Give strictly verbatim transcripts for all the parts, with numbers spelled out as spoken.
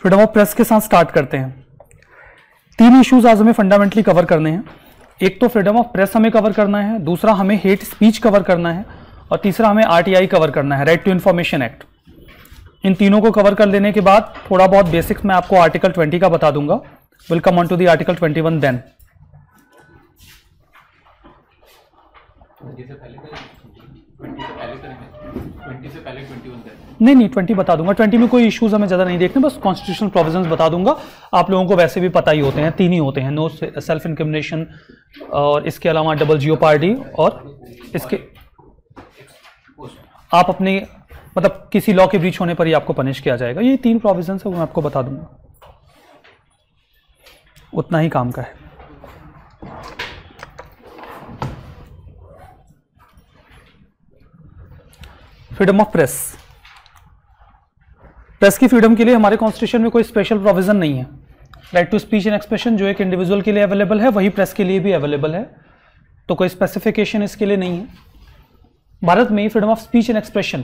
Freedom of press के साथ start करते हैं। तीन इश्यूज आज हमें फंडामेंटली कवर करने हैं। एक तो फ्रीडम ऑफ प्रेस हमें कवर करना है, दूसरा हमें हेट स्पीच कवर करना है और तीसरा हमें आरटीआई कवर करना है, राइट टू इंफॉर्मेशन एक्ट। इन तीनों को कवर कर लेने के बाद थोड़ा बहुत बेसिक्स मैं आपको आर्टिकल ट्वेंटी का बता दूंगा। Will come on to the article twenty one then. नहीं नहीं ट्वेंटी बता दूंगा। ट्वेंटी में कोई इश्यूज हमें ज्यादा नहीं देखने, बस कॉन्स्टिट्यूशनल प्रोविजंस बता दूंगा। आप लोगों को वैसे भी पता ही होते हैं, तीन ही होते हैं, नो सेल्फ इंक्रिमिनेशन और इसके अलावा डबल जियोपार्डी और इसके आप अपने मतलब किसी लॉ के ब्रीच होने पर ही आपको पनिश किया जाएगा। ये तीन प्रोविजंस है वो मैं आपको बता दूंगा, उतना ही काम का है। फ्रीडम ऑफ प्रेस, प्रेस की फ्रीडम के लिए हमारे कॉन्स्टिट्यूशन में कोई स्पेशल प्रोविजन नहीं है। Right to speech and expression जो एक इंडिविजुअल के लिए अवेलेबल है वही प्रेस के लिए भी अवेलेबल है, तो कोई स्पेसिफिकेशन इसके लिए नहीं है। भारत में freedom of speech and expression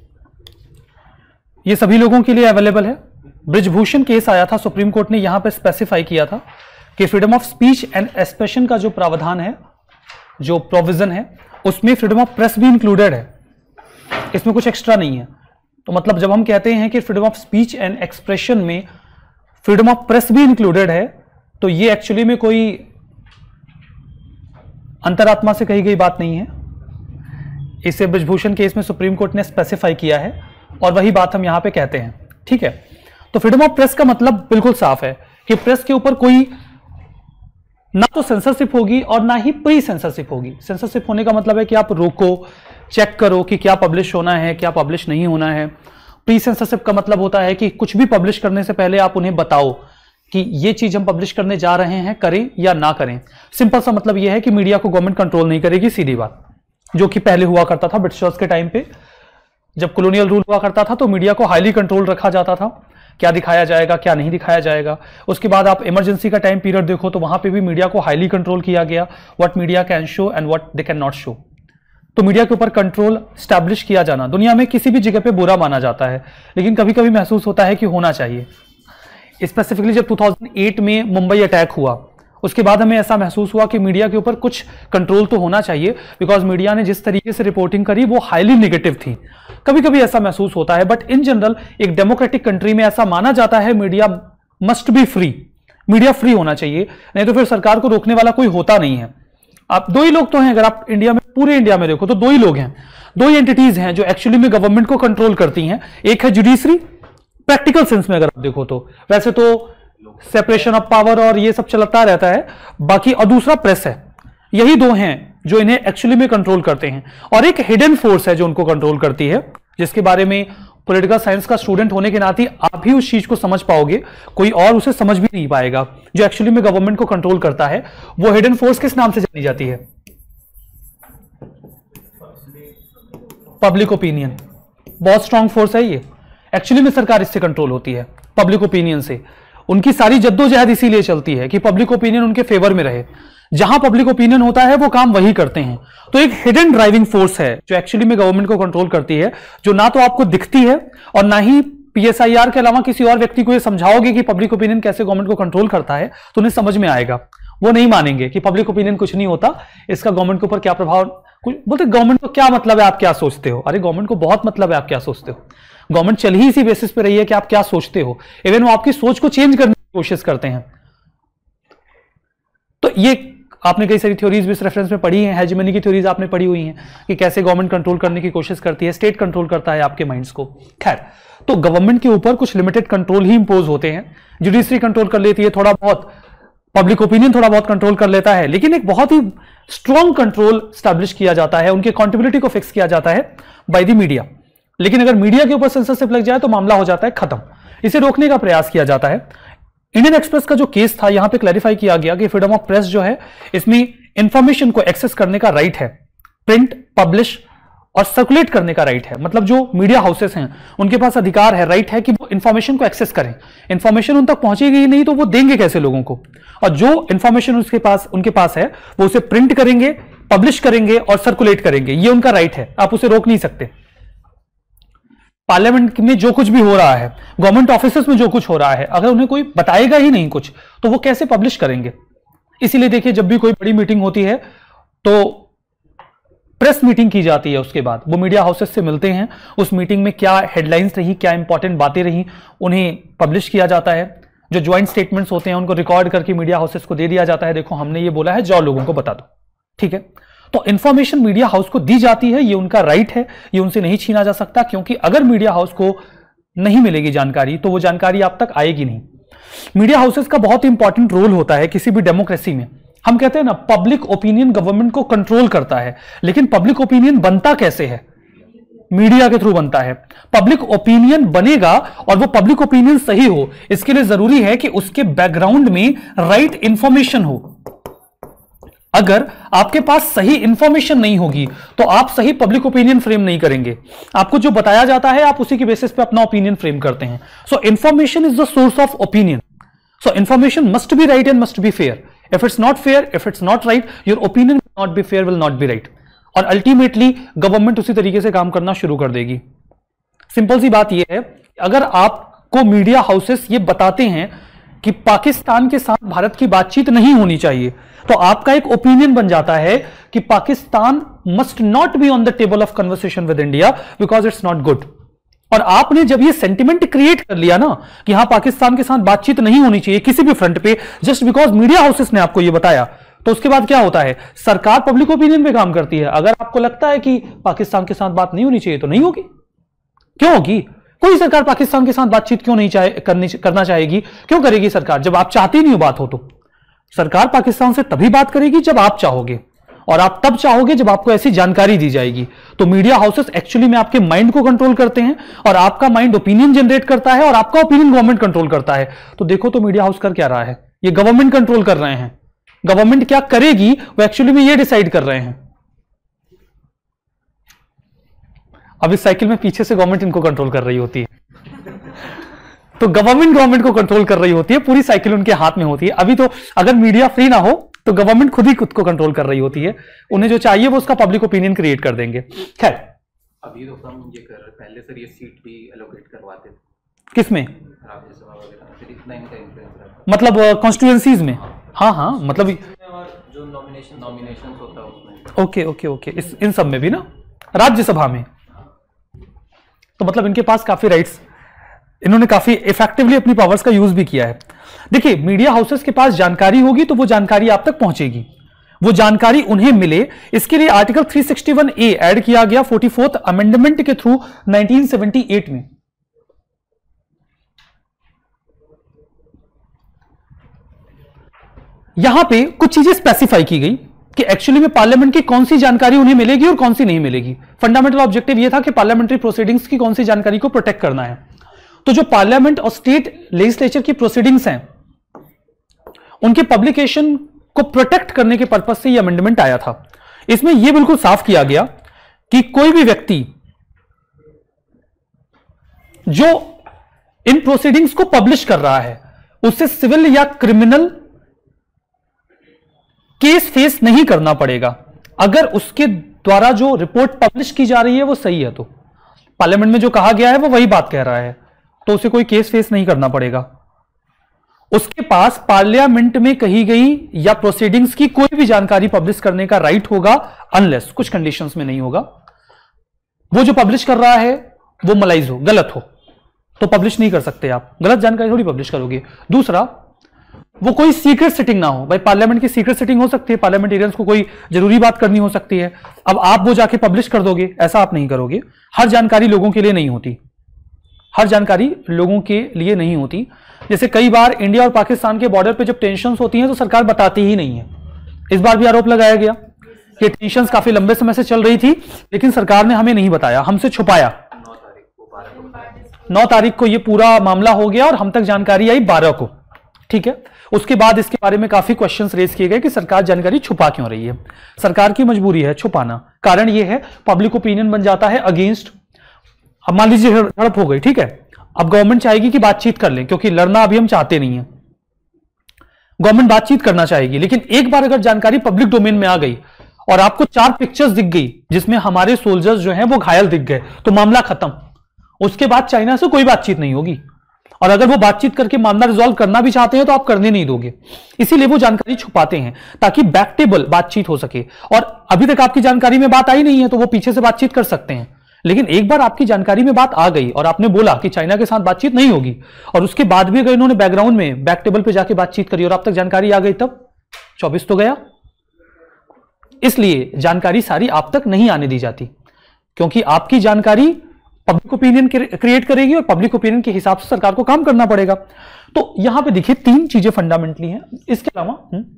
ये सभी लोगों के लिए अवेलेबल है। ब्रिजभूषण केस आया था, सुप्रीम कोर्ट ने यहां पर स्पेसिफाई किया था कि freedom of speech and expression का जो प्रावधान है, जो प्रोविजन है, उसमें फ्रीडम ऑफ प्रेस भी इंक्लूडेड है, इसमें कुछ एक्स्ट्रा नहीं है। तो मतलब जब हम कहते हैं कि freedom of speech and expression में फ्रीडम ऑफ प्रेस भी इंक्लूडेड है, तो ये एक्चुअली में कोई अंतरात्मा से कही गई बात नहीं है। इसे ब्रिजभूषण केस में सुप्रीम कोर्ट ने स्पेसिफाई किया है और वही बात हम यहां पे कहते हैं। ठीक है, तो फ्रीडम ऑफ प्रेस का मतलब बिल्कुल साफ है कि प्रेस के ऊपर कोई ना तो सेंसरशिप होगी और ना ही प्री सेंसरशिप होगी। सेंसरशिप होने का मतलब है कि आप रोको, चेक करो कि क्या पब्लिश होना है, क्या पब्लिश नहीं होना है। प्री सेंसरशिप का मतलब होता है कि कुछ भी पब्लिश करने से पहले आप उन्हें बताओ कि ये चीज हम पब्लिश करने जा रहे हैं, करें या ना करें। सिंपल सा मतलब यह है कि मीडिया को गवर्नमेंट कंट्रोल नहीं करेगी, सीधी बात, जो कि पहले हुआ करता था। ब्रिटिशर्स के टाइम पे जब कॉलोनियल रूल हुआ करता था तो मीडिया को हाईली कंट्रोल रखा जाता था, क्या दिखाया जाएगा, क्या नहीं दिखाया जाएगा। उसके बाद आप इमरजेंसी का टाइम पीरियड देखो तो वहां पे भी मीडिया को हाईली कंट्रोल किया गया, what media can show and what they can not show. तो मीडिया के ऊपर कंट्रोल स्टैब्लिश किया जाना दुनिया में किसी भी जगह पे बुरा माना जाता है, लेकिन कभी कभी महसूस होता है कि होना चाहिए। स्पेसिफिकली जब दो हज़ार आठ में मुंबई अटैक हुआ, उसके बाद हमें ऐसा महसूस हुआ कि मीडिया के ऊपर कुछ कंट्रोल तो होना चाहिए, बिकॉज मीडिया ने जिस तरीके से रिपोर्टिंग करी वो हाईली नेगेटिव थी। कभी कभी ऐसा महसूस होता है, बट इन जनरल एक डेमोक्रेटिक कंट्री में ऐसा माना जाता है media must be free, media free होना चाहिए, नहीं तो फिर सरकार को रोकने वाला कोई होता नहीं है। आप दो ही लोग तो हैं, अगर आप इंडिया में पूरे इंडिया में देखो तो दो ही लोग हैं, दो ही एंटिटीज हैं जो एक्चुअली में गवर्नमेंट को कंट्रोल करती हैं। एक है जुडिशरी, प्रैक्टिकल सेंस में अगर आप देखो तो, वैसे तो सेपरेशन ऑफ पावर और ये सब चलता रहता है बाकी, और दूसरा प्रेस है। यही दो हैं जो इन्हें एक्चुअली में कंट्रोल करते हैं, और एक हिडन फोर्स है जो उनको कंट्रोल करती है, जिसके बारे में पॉलिटिकल साइंस का स्टूडेंट होने के नाते आप भी उस चीज को समझ पाओगे, कोई और उसे समझ भी नहीं पाएगा। जो एक्चुअली में गवर्नमेंट को कंट्रोल करता है वो हिडन फोर्स किस नाम से जानी जाती है? Public opinion. बहुत स्ट्रांग फोर्स है ये, एक्चुअली में सरकार इससे कंट्रोल होती है, पब्लिक ओपिनियन से। उनकी सारी जद्दोजहद इसीलिए चलती है कि पब्लिक ओपिनियन उनके फेवर में रहे। जहां पब्लिक ओपिनियन होता है वो काम वही करते हैं। तो एक हिडन ड्राइविंग फोर्स है जो एक्चुअली में गवर्नमेंट को कंट्रोल करती है, जो ना तो आपको दिखती है और ना ही पीएसआईआर के अलावा किसी और व्यक्ति को ये समझाओगे कि पब्लिक ओपिनियन कैसे गवर्नमेंट को कंट्रोल करता है तो उन्हें समझ में आएगा। वो नहीं मानेंगे कि पब्लिक ओपिनियन कुछ नहीं होता, इसका गवर्नमेंट के ऊपर क्या प्रभाव। कुछ बोलते गवर्नमेंट को क्या मतलब है, आप क्या सोचते हो? अरे गवर्नमेंट को बहुत मतलब है आप क्या सोचते हो। गवर्नमेंट चल ही इसी बेसिस पे रही है कि आप क्या सोचते हो। इवन वो आपकी सोच को चेंज करने की कोशिश करते हैं। तो ये आपने कई सारी थ्योरीज भी इस रेफरेंस में पढ़ी हैं, हेजेमनी की थ्योरीज आपने पढ़ी हुई हैं कि कैसे गवर्नमेंट कंट्रोल करने की कोशिश करती है, स्टेट कंट्रोल करता है आपके माइंड्स को। खैर, तो गवर्नमेंट के ऊपर कुछ लिमिटेड कंट्रोल ही इंपोज होते हैं। जुडिशरी कंट्रोल कर लेती है थोड़ा बहुत, पब्लिक ओपिनियन थोड़ा बहुत कंट्रोल कर लेता है, लेकिन एक बहुत ही स्ट्रॉन्ग कंट्रोल स्टैब्लिश किया जाता है, उनकी अकाउंटेबिलिटी को फिक्स किया जाता है बाय द मीडिया। लेकिन अगर मीडिया के ऊपर सेंसरशिप लग जाए तो मामला हो जाता है खत्म। इसे रोकने का प्रयास किया जाता है। इंडियन एक्सप्रेस का जो केस था यहां पे क्लैरिफाई किया गया कि फ्रीडम ऑफ प्रेस जो है इसमें इंफॉर्मेशन को एक्सेस करने का राइट है, प्रिंट, पब्लिश और सर्कुलेट करने का राइट है। मतलब जो मीडिया हाउसेस हैं उनके पास अधिकार है, राइट है कि वो इंफॉर्मेशन को एक्सेस करें। इंफॉर्मेशन उन तक पहुंचेगी ही नहीं तो वो देंगे कैसे लोगों को, और जो इंफॉर्मेशन उसके पास उनके पास है वो उसे प्रिंट करेंगे, पब्लिश करेंगे और सर्कुलेट करेंगे। ये उनका राइट है, आप उसे रोक नहीं सकते। पार्लियामेंट में जो कुछ भी हो रहा है, गवर्नमेंट ऑफिसेस में जो कुछ हो रहा है, अगर उन्हें कोई बताएगा ही नहीं कुछ, तो वो कैसे पब्लिश करेंगे? इसीलिए देखिए, जब भी कोई बड़ी मीटिंग होती है तो प्रेस मीटिंग की जाती है, उसके बाद वो मीडिया हाउसेस से मिलते हैं, उस मीटिंग में क्या हेडलाइंस रही, क्या इंपॉर्टेंट बातें रही, उन्हें पब्लिश किया जाता है। जो ज्वाइंट स्टेटमेंट्स होते हैं उनको रिकॉर्ड करके मीडिया हाउसेस को दे दिया जाता है, देखो हमने ये बोला है, जाओ लोगों को बता दो। ठीक है, तो इंफॉर्मेशन मीडिया हाउस को दी जाती है, ये उनका राइट है, ये उनसे नहीं छीना जा सकता, क्योंकि अगर मीडिया हाउस को नहीं मिलेगी जानकारी तो वो जानकारी आप तक आएगी नहीं। मीडिया हाउसेस का बहुत इंपॉर्टेंट रोल होता है किसी भी डेमोक्रेसी में। हम कहते हैं ना, पब्लिक ओपिनियन गवर्नमेंट को कंट्रोल करता है, लेकिन पब्लिक ओपिनियन बनता कैसे है? मीडिया के थ्रू बनता है। पब्लिक ओपिनियन बनेगा और वो पब्लिक ओपिनियन सही हो, इसके लिए जरूरी है कि उसके बैकग्राउंड में राइट इंफॉर्मेशन हो। अगर आपके पास सही इंफॉर्मेशन नहीं होगी तो आप सही पब्लिक ओपिनियन फ्रेम नहीं करेंगे। आपको जो बताया जाता है आप उसी के बेसिस पे अपना ओपिनियन फ्रेम करते हैं। So information is the source of opinion. So information must be right and must be fair. If it's not fair, if it's not right, your opinion will not be fair, will not be right. और ultimately government उसी तरीके से काम करना शुरू कर देगी। Simple सी बात यह है, अगर आपको मीडिया हाउसेस ये बताते हैं कि पाकिस्तान के साथ भारत की बातचीत नहीं होनी चाहिए, तो आपका एक ओपिनियन बन जाता है कि Pakistan must not be on the table of conversation with India because it's not good. और आपने जब ये सेंटिमेंट क्रिएट कर लिया ना कि हां पाकिस्तान के साथ बातचीत नहीं होनी चाहिए किसी भी फ्रंट पे, जस्ट बिकॉज मीडिया हाउसेस ने आपको ये बताया, तो उसके बाद क्या होता है? सरकार पब्लिक ओपिनियन पे काम करती है। अगर आपको लगता है कि पाकिस्तान के साथ बात नहीं होनी चाहिए तो नहीं होगी। क्यों होगी? कोई सरकार पाकिस्तान के साथ बातचीत क्यों नहीं चाहे करनी करना चाहेगी? क्यों करेगी सरकार? जब आप चाहती नहीं हो बात हो तो सरकार पाकिस्तान से तभी बात करेगी जब आप चाहोगे, और आप तब चाहोगे जब आपको ऐसी जानकारी दी जाएगी। तो मीडिया हाउसेस एक्चुअली में आपके माइंड को कंट्रोल करते हैं, और आपका माइंड ओपिनियन जनरेट करता है, और आपका ओपिनियन गवर्नमेंट कंट्रोल करता है। तो देखो तो मीडिया हाउस कर क्या रहा है? ये गवर्नमेंट कंट्रोल कर रहे हैं। गवर्नमेंट क्या करेगी वो एक्चुअली में ये डिसाइड कर रहे हैं। अब इस साइकिल में पीछे से गवर्नमेंट इनको कंट्रोल कर रही होती है। तो गवर्नमेंट गवर्नमेंट को कंट्रोल कर रही होती है, पूरी साइकिल उनके हाथ में होती है। अभी तो अगर मीडिया फ्री ना हो तो गवर्नमेंट खुद ही खुद को कंट्रोल कर रही होती है। उन्हें जो चाहिए वो उसका पब्लिक ओपिनियन क्रिएट कर देंगे। खैर, अभी तो हम ये कर पहले सर ये सीट भी एलोकेट करवाते थे। किसमें? राज्यसभा वगैरह, फिर इतना इनका इन्फ्लुएंस रहता, मतलब कॉन्स्टिट्यूएंसीज में? हाँ हाँ, मतलब जो नॉमिनेशन नॉमिनेशन होता है उसमें। ओके ओके ओके, इस इन सब में भी ना, राज्यसभा में। तो मतलब इनके पास काफी राइट्स, इन्होंने काफी इफेक्टिवली अपनी पावर्स का यूज भी किया है। देखिए, मीडिया हाउसेस के पास जानकारी होगी तो वो जानकारी आप तक पहुंचेगी, वो जानकारी उन्हें मिले, इसके लिए आर्टिकल तीन सौ इकसठ ए ऐड किया गया चौवालीसवें अमेंडमेंट के थ्रू उन्नीस सौ अठहत्तर में। यहां पे कुछ चीजें स्पेसिफाई की गई कि एक्चुअली में पार्लियामेंट की कौन सी जानकारी उन्हें मिलेगी और कौन सी नहीं मिलेगी। फंडामेंटल ऑब्जेक्टिव यह था कि पार्लियामेंट्री प्रोसीडिंग्स की कौन सी जानकारी को प्रोटेक्ट करना है। तो जो पार्लियामेंट और स्टेट लेजिस्लेचर की प्रोसीडिंग्स हैं, उनके पब्लिकेशन को प्रोटेक्ट करने के पर्पज से यह अमेंडमेंट आया था। इसमें यह बिल्कुल साफ किया गया कि कोई भी व्यक्ति जो इन प्रोसीडिंग्स को पब्लिश कर रहा है उससे सिविल या क्रिमिनल केस फेस नहीं करना पड़ेगा, अगर उसके द्वारा जो रिपोर्ट पब्लिश की जा रही है वो सही है। तो पार्लियामेंट में जो कहा गया है वो वही बात कह रहा है, तो उसे कोई केस फेस नहीं करना पड़ेगा। उसके पास पार्लियामेंट में कही गई या प्रोसीडिंग्स की कोई भी जानकारी पब्लिश करने का राइट होगा, अनलेस कुछ कंडीशंस में नहीं होगा। वो जो पब्लिश कर रहा है वो मलाइज हो, गलत हो, तो पब्लिश नहीं कर सकते आप, गलत जानकारी थोड़ी पब्लिश करोगे। दूसरा, वो कोई सीक्रेट सिटिंग ना हो। भाई पार्लियामेंट की सीक्रेट सिटिंग हो सकती है, पार्लियामेंटेरियंस को कोई जरूरी बात करनी हो सकती है, अब आप वो जाके पब्लिश कर दोगे, ऐसा आप नहीं करोगे। हर जानकारी लोगों के लिए नहीं होती, हर जानकारी लोगों के लिए नहीं होती। जैसे कई बार इंडिया और पाकिस्तान के बॉर्डर पे जब टेंशन्स होती हैं तो सरकार बताती ही नहीं है। इस बार भी आरोप लगाया गया कि टेंशन्स काफी लंबे समय से चल रही थी, लेकिन सरकार ने हमें नहीं बताया, हमसे छुपाया। नौ तारीख को ये पूरा मामला हो गया और हम तक जानकारी आई बारह को, ठीक है। उसके बाद इसके बारे में काफी क्वेश्चंस रेज किए गए कि सरकार जानकारी छुपा क्यों रही है। सरकार की मजबूरी है छुपाना, कारण ये है पब्लिक ओपिनियन बन जाता है अगेंस्ट। अब मान लीजिए झड़प हो गई, ठीक है, अब गवर्नमेंट चाहेगी कि बातचीत कर लें, क्योंकि लड़ना अभी हम चाहते नहीं है। गवर्नमेंट बातचीत करना चाहेगी, लेकिन एक बार अगर जानकारी पब्लिक डोमेन में आ गई और आपको चार पिक्चर्स दिख गई जिसमें हमारे सोल्जर्स जो हैं वो घायल दिख गए, तो मामला खत्म। उसके बाद चाइना से कोई बातचीत नहीं होगी, और अगर वो बातचीत करके मामला रिजॉल्व करना भी चाहते हैं तो आप करने नहीं दोगे। इसीलिए वो जानकारी छुपाते हैं ताकि बैक टेबल बातचीत हो सके। और अभी तक आपकी जानकारी में बात आई नहीं है तो वो पीछे से बातचीत कर सकते हैं, लेकिन एक बार आपकी जानकारी में बात आ गई और आपने बोला कि चाइना के साथ बातचीत नहीं होगी, और उसके बाद भी अगर इन्होंने बैकग्राउंड में बैक टेबल पे जाके बातचीत करी और आप तक जानकारी आ गई, तब चौबीस तो गया। इसलिए जानकारी सारी आप तक नहीं आने दी जाती, क्योंकि आपकी जानकारी पब्लिक ओपिनियन क्रिएट करेगी और पब्लिक ओपिनियन के हिसाब से सरकार को काम करना पड़ेगा। तो यहां पे देखिए तीन चीजें फंडामेंटली हैं। इसके अलावा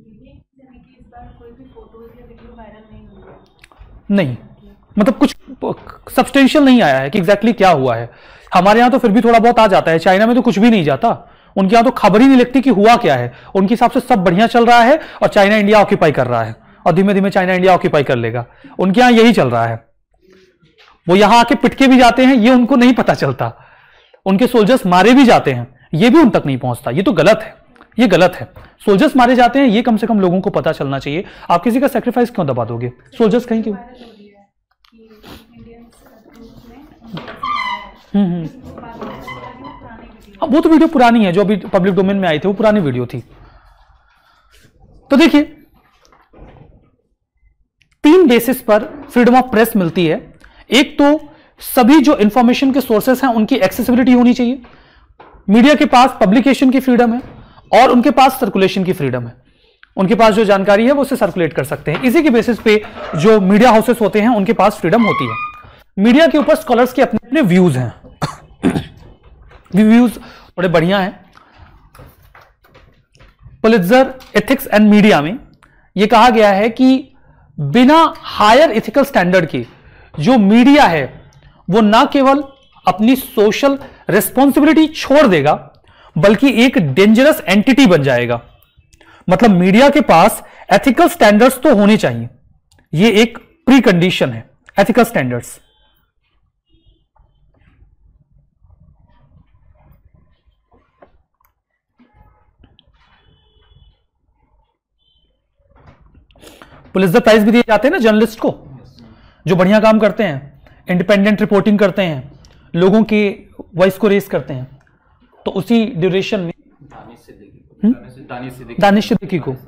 नहीं, मतलब कुछ सब्सटेंशियल नहीं आया है कि एग्जैक्टली क्या हुआ है। हमारे यहां तो फिर भी थोड़ा बहुत आ जाता है, चाइना में तो कुछ भी नहीं जाता। उनके यहां तो खबर ही नहीं लगती कि हुआ क्या है। उनके हिसाब से सब बढ़िया चल रहा है और चाइना इंडिया ऑक्यूपाई कर रहा है, और धीमे धीमे चाइना इंडिया ऑक्यूपाई कर लेगा। उनके यहां यही चल रहा है। वो यहां आके पिटके भी जाते हैं, ये उनको नहीं पता चलता। उनके सोल्जर्स मारे भी जाते हैं, ये भी उन तक नहीं पहुंचता। ये तो गलत है, ये गलत है। सोल्जर्स मारे जाते हैं, ये कम से कम लोगों को पता चलना चाहिए। आप किसी का सेक्रीफाइस क्यों दबा दोगे? सोल्जर्स कहीं क्यों? हम्म हम्म वो तो वीडियो पुरानी है, जो अभी पब्लिक डोमेन में आई थी, वो पुरानी वीडियो थी। तो देखिए, तीन बेसिस पर फ्रीडम ऑफ प्रेस मिलती है। एक तो सभी जो इंफॉर्मेशन के सोर्सेस हैं उनकी एक्सेसिबिलिटी होनी चाहिए। मीडिया के पास पब्लिकेशन की फ्रीडम है और उनके पास सर्कुलेशन की फ्रीडम है। उनके पास जो जानकारी है वो उसे सर्कुलेट कर सकते हैं। इसी के बेसिस पे जो मीडिया हाउसेस होते हैं उनके पास फ्रीडम होती है। मीडिया के ऊपर स्कॉलर्स के अपने अपने व्यूज हैं। व्यूज बड़े बढ़िया हैं। पुलित्जर एथिक्स एंड मीडिया में यह कहा गया है कि बिना हायर एथिकल स्टैंडर्ड के जो मीडिया है वो ना केवल अपनी सोशल रिस्पॉन्सिबिलिटी छोड़ देगा, बल्कि एक डेंजरस एंटिटी बन जाएगा। मतलब मीडिया के पास एथिकल स्टैंडर्ड्स तो होने चाहिए, ये एक प्री कंडीशन है, एथिकल स्टैंडर्ड्स। पुलित्जर प्राइज भी दिए जाते हैं ना जर्नलिस्ट को, जो बढ़िया काम करते हैं, इंडिपेंडेंट रिपोर्टिंग करते हैं, लोगों की वॉइस को रेस करते हैं। तो उसी ड्यूरेशन में दानिश सिद्दीकी को,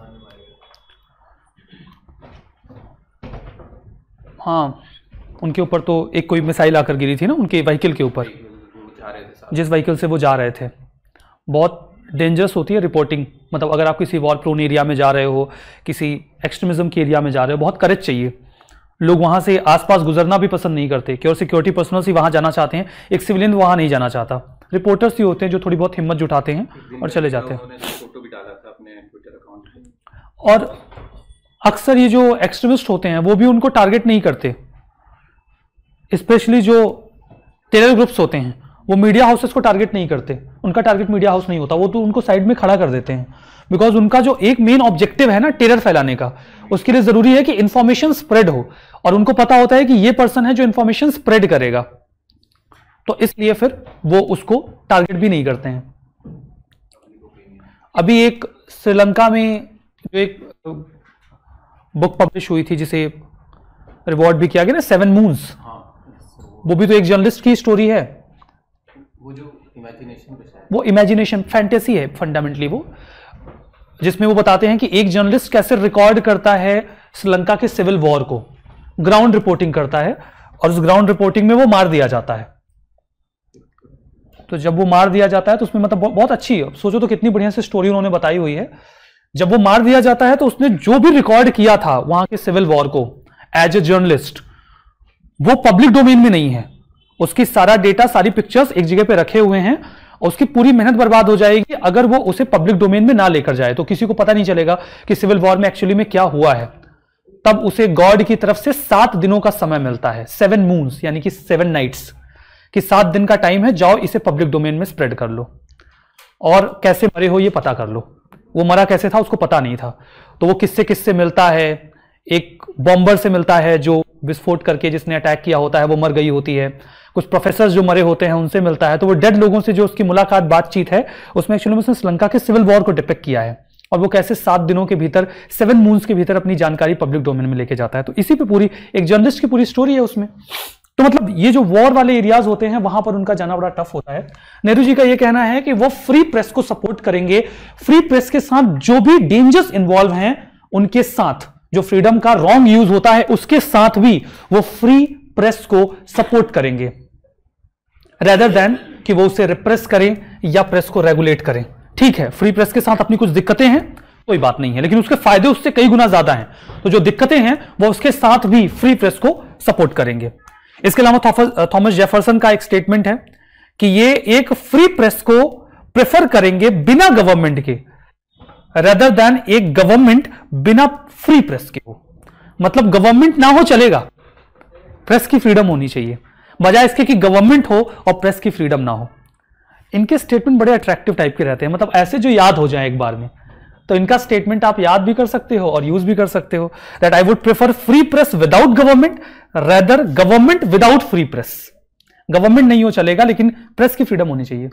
हाँ, उनके ऊपर तो एक कोई मिसाइल आकर गिरी थी ना उनके व्हीकल के ऊपर, जिस व्हीकल से वो जा रहे थे। बहुत डेंजरस होती है रिपोर्टिंग। मतलब अगर आप किसी वॉर प्रोन एरिया में जा रहे हो, किसी एक्सट्रीमिज्म के एरिया में जा रहे हो, बहुत करेज चाहिए। लोग वहां से आसपास गुजरना भी पसंद नहीं करते, क्योंकि सिक्योरिटी पर्सनल्स ही वहां जाना चाहते हैं, एक सिविलियन वहां नहीं जाना चाहता। रिपोर्टर्स ही होते हैं जो थोड़ी बहुत हिम्मत जुटाते हैं और चले जाते हैं। फोटो भी डाला था अपने ट्विटर अकाउंट पे। और अक्सर ये जो एक्सट्रीमिस्ट होते हैं वो भी उनको टारगेट नहीं करते। स्पेशली जो टेरर ग्रुप्स होते हैं वो मीडिया हाउसेस को टारगेट नहीं करते, उनका टारगेट मीडिया हाउस नहीं होता, वो तो उनको साइड में खड़ा कर देते हैं। बिकॉज उनका जो एक मेन ऑब्जेक्टिव है ना टेरर फैलाने का, उसके लिए जरूरी है कि इंफॉर्मेशन स्प्रेड हो, और उनको पता होता है कि ये पर्सन है जो इंफॉर्मेशन स्प्रेड करेगा, तो इसलिए फिर वो उसको टारगेट भी नहीं करते हैं। अभी एक श्रीलंका में जो एक बुक पब्लिश हुई थी जिसे रिवॉर्ड भी किया गया ना, सेवन मून्स, वो भी तो एक जर्नलिस्ट की स्टोरी है। वो जो इमेजिनेशन वो इमेजिनेशन फैंटेसी है फंडामेंटली, वो जिसमें वो बताते हैं कि एक जर्नलिस्ट कैसे रिकॉर्ड करता है श्रीलंका के सिविल वॉर को, ग्राउंड रिपोर्टिंग करता है, और उस ग्राउंड रिपोर्टिंग में वो मार दिया जाता है। तो जब वो मार दिया जाता है तो उसमें मतलब बहुत अच्छी, सोचो तो कितनी बढ़िया से स्टोरी उन्होंने बताई हुई है। जब वो मार दिया जाता है तो उसने जो भी रिकॉर्ड किया था वहां के सिविल वॉर को एज ए जर्नलिस्ट, वो पब्लिक डोमेन में नहीं है। उसकी सारा डेटा, सारी पिक्चर्स एक जगह पे रखे हुए हैं, और उसकी पूरी मेहनत बर्बाद हो जाएगी अगर वो उसे पब्लिक डोमेन में ना लेकर जाए। तो किसी को पता नहीं चलेगा कि सिविल वॉर में एक्चुअली में क्या हुआ है। तब उसे गॉड की तरफ से सात दिनों का समय मिलता है, सेवन मून्स यानी कि सेवन नाइट्स, कि सात दिन का टाइम है, जाओ इसे पब्लिक डोमेन में स्प्रेड कर लो, और कैसे मरे हो ये पता कर लो। वो मरा कैसे था उसको पता नहीं था, तो वो किससे किससे मिलता है। एक बॉम्बर से मिलता है जो विस्फोट करके जिसने अटैक किया होता है वो मर गई होती है। कुछ प्रोफेसर जो मरे होते हैं उनसे मिलता है। तो वो डेड लोगों से जो उसकी मुलाकात, बातचीत है, उसमें एक्चुअली में उसने श्रीलंका के सिविल वॉर को डिपिक्ट किया है, और वो कैसे सात दिनों के भीतर, सेवन मून्स के भीतर अपनी जानकारी पब्लिक डोमेन में लेके जाता है। तो इसी पे पूरी एक जर्नलिस्ट की पूरी स्टोरी है उसमें। तो मतलब ये जो वॉर वाले एरियाज होते हैं वहां पर उनका जाना बड़ा टफ होता है। नेहरू जी का ये कहना है कि वो फ्री प्रेस को सपोर्ट करेंगे, फ्री प्रेस के साथ जो भी डेंजर्स इन्वॉल्व हैं उनके साथ, जो फ्रीडम का रॉन्ग यूज होता है उसके साथ भी वो फ्री प्रेस को सपोर्ट करेंगे, रेदर देन कि वो उसे रिप्रेस करें या प्रेस को रेगुलेट करें। ठीक है, फ्री प्रेस के साथ अपनी कुछ दिक्कतें हैं, कोई बात नहीं है, लेकिन उसके फायदे उससे कई गुना ज्यादा हैं। तो जो दिक्कतें हैं वो उसके साथ भी फ्री प्रेस को सपोर्ट करेंगे। इसके अलावा थॉमस जेफरसन का एक स्टेटमेंट है कि ये एक फ्री प्रेस को प्रेफर करेंगे बिना गवर्नमेंट के, रेदर देन एक गवर्नमेंट बिना फ्री प्रेस के हो। मतलब गवर्नमेंट ना हो चलेगा, प्रेस की फ्रीडम होनी चाहिए, बजाय इसके कि गवर्नमेंट हो और प्रेस की फ्रीडम ना हो। इनके स्टेटमेंट बड़े अट्रैक्टिव टाइप के रहते हैं, मतलब ऐसे जो याद हो जाए एक बार में। तो इनका स्टेटमेंट आप याद भी कर सकते हो और यूज भी कर सकते हो, that I would prefer free press without government rather government without free press. Government नहीं हो चलेगा लेकिन प्रेस की फ्रीडम होनी चाहिए।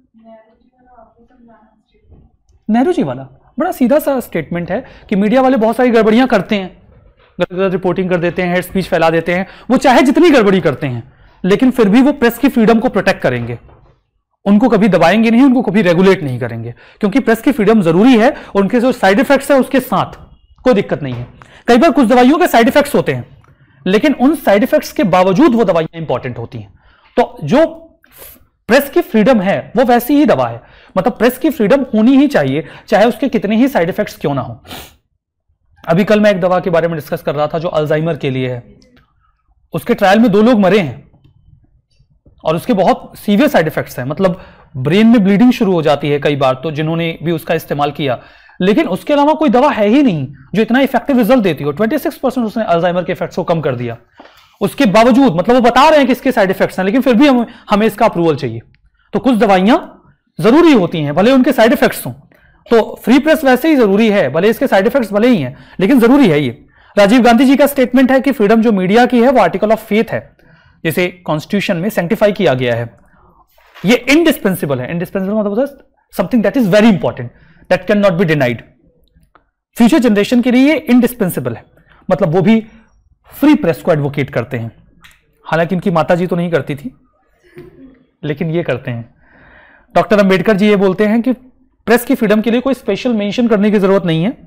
नेहरू जी वाला बड़ा सीधा सा स्टेटमेंट है कि मीडिया वाले बहुत सारी गड़बड़ियां करते हैं, गलत गलत रिपोर्टिंग कर देते हैं, हेड स्पीच फैला देते हैं, वो चाहे जितनी गड़बड़ी करते हैं लेकिन फिर भी वो प्रेस की फ्रीडम को प्रोटेक्ट करेंगे, उनको कभी दबाएंगे नहीं, उनको कभी रेगुलेट नहीं करेंगे, क्योंकि प्रेस की फ्रीडम जरूरी है। उनके जो साइड इफेक्ट्स है उसके साथ कोई दिक्कत नहीं है। कई बार कुछ दवाइयों के साइड इफेक्ट्स होते हैं लेकिन उन साइड इफेक्ट्स के बावजूद वो दवाइयां इंपॉर्टेंट होती हैं। तो जो प्रेस की फ्रीडम है वो वैसी ही दवा है, मतलब प्रेस की फ्रीडम होनी ही चाहिए चाहे उसके कितने ही साइड इफेक्ट्स क्यों ना हो। अभी कल मैं एक दवा के बारे में डिस्कस कर रहा था जो अल्जाइमर के लिए है, उसके ट्रायल में दो लोग मरे हैं और उसके बहुत सीवियर साइड इफेक्ट्स हैं, मतलब ब्रेन में ब्लीडिंग शुरू हो जाती है कई बार, तो जिन्होंने भी उसका इस्तेमाल किया, लेकिन उसके अलावा कोई दवा है ही नहीं जो इतना इफेक्टिव रिजल्ट देती हो। छब्बीस परसेंट उसने अल्जाइमर के इफेक्ट्स को कम कर दिया। उसके बावजूद मतलब वो बता रहे हैं कि इसके साइड इफेक्ट्स हैं लेकिन फिर भी हम, हमें इसका अप्रूवल चाहिए। तो कुछ दवाइयां जरूरी होती हैं भले उनके साइड इफेक्ट्स हों। तो फ्री प्रेस वैसे ही जरूरी है, भले इसके साइड इफेक्ट्स भले ही हैं लेकिन जरूरी है ये। राजीव गांधी जी का स्टेटमेंट है कि फ्रीडम जो मीडिया की है वो आर्टिकल ऑफ फेथ है, जिसे कॉन्स्टिट्यूशन में सेंटिफाई किया गया है। ये इंडिस्पेंसिबल है। इंडिस्पेंसिबल मतलब something that is very important, that can not be denied. Future generation के लिए ये इंडिस्पेंसिबल है, मतलब वो भी फ्री प्रेस को एडवोकेट करते हैं। हालांकि इनकी माता जी तो नहीं करती थी लेकिन ये करते हैं। डॉक्टर अंबेडकर जी ये बोलते हैं कि प्रेस की फ्रीडम के लिए कोई स्पेशल मेंशन करने की जरूरत नहीं है।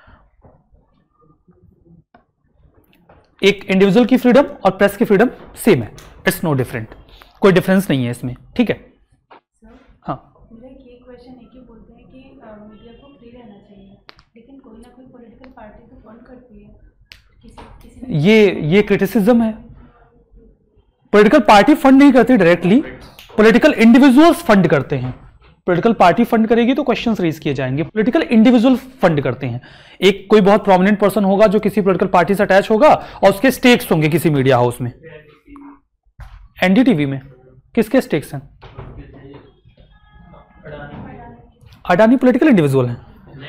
एक इंडिविजुअल की फ्रीडम और प्रेस की फ्रीडम सेम है, इट्स नो डिफरेंट, कोई डिफरेंस नहीं है इसमें। ठीक है, हाँ। मेरा ये क्वेश्चन है कि बोलते हैं कि मीडिया को फ्री रहना चाहिए लेकिन कोई ना कोई पॉलिटिकल पार्टी तो फंड करती है किसी किसी ये ये क्रिटिसिज्म है। पॉलिटिकल पार्टी फंड नहीं करती डायरेक्टली, पॉलिटिकल इंडिविजुअल्स फंड करते हैं। पॉलिटिकल पार्टी फंड करेगी तो क्वेश्चंस रेज किए जाएंगे, पॉलिटिकल इंडिविजुअल फंड करते हैं। एक कोई बहुत प्रोमिनेंट पर्सन होगा जो किसी पॉलिटिकल पार्टी से अटैच होगा और उसके स्टेक्स होंगे किसी मीडिया हाउस में। एनडीटीवी में किसके स्टेक्स हैं? अडानी पॉलिटिकल इंडिविजुअल हैं।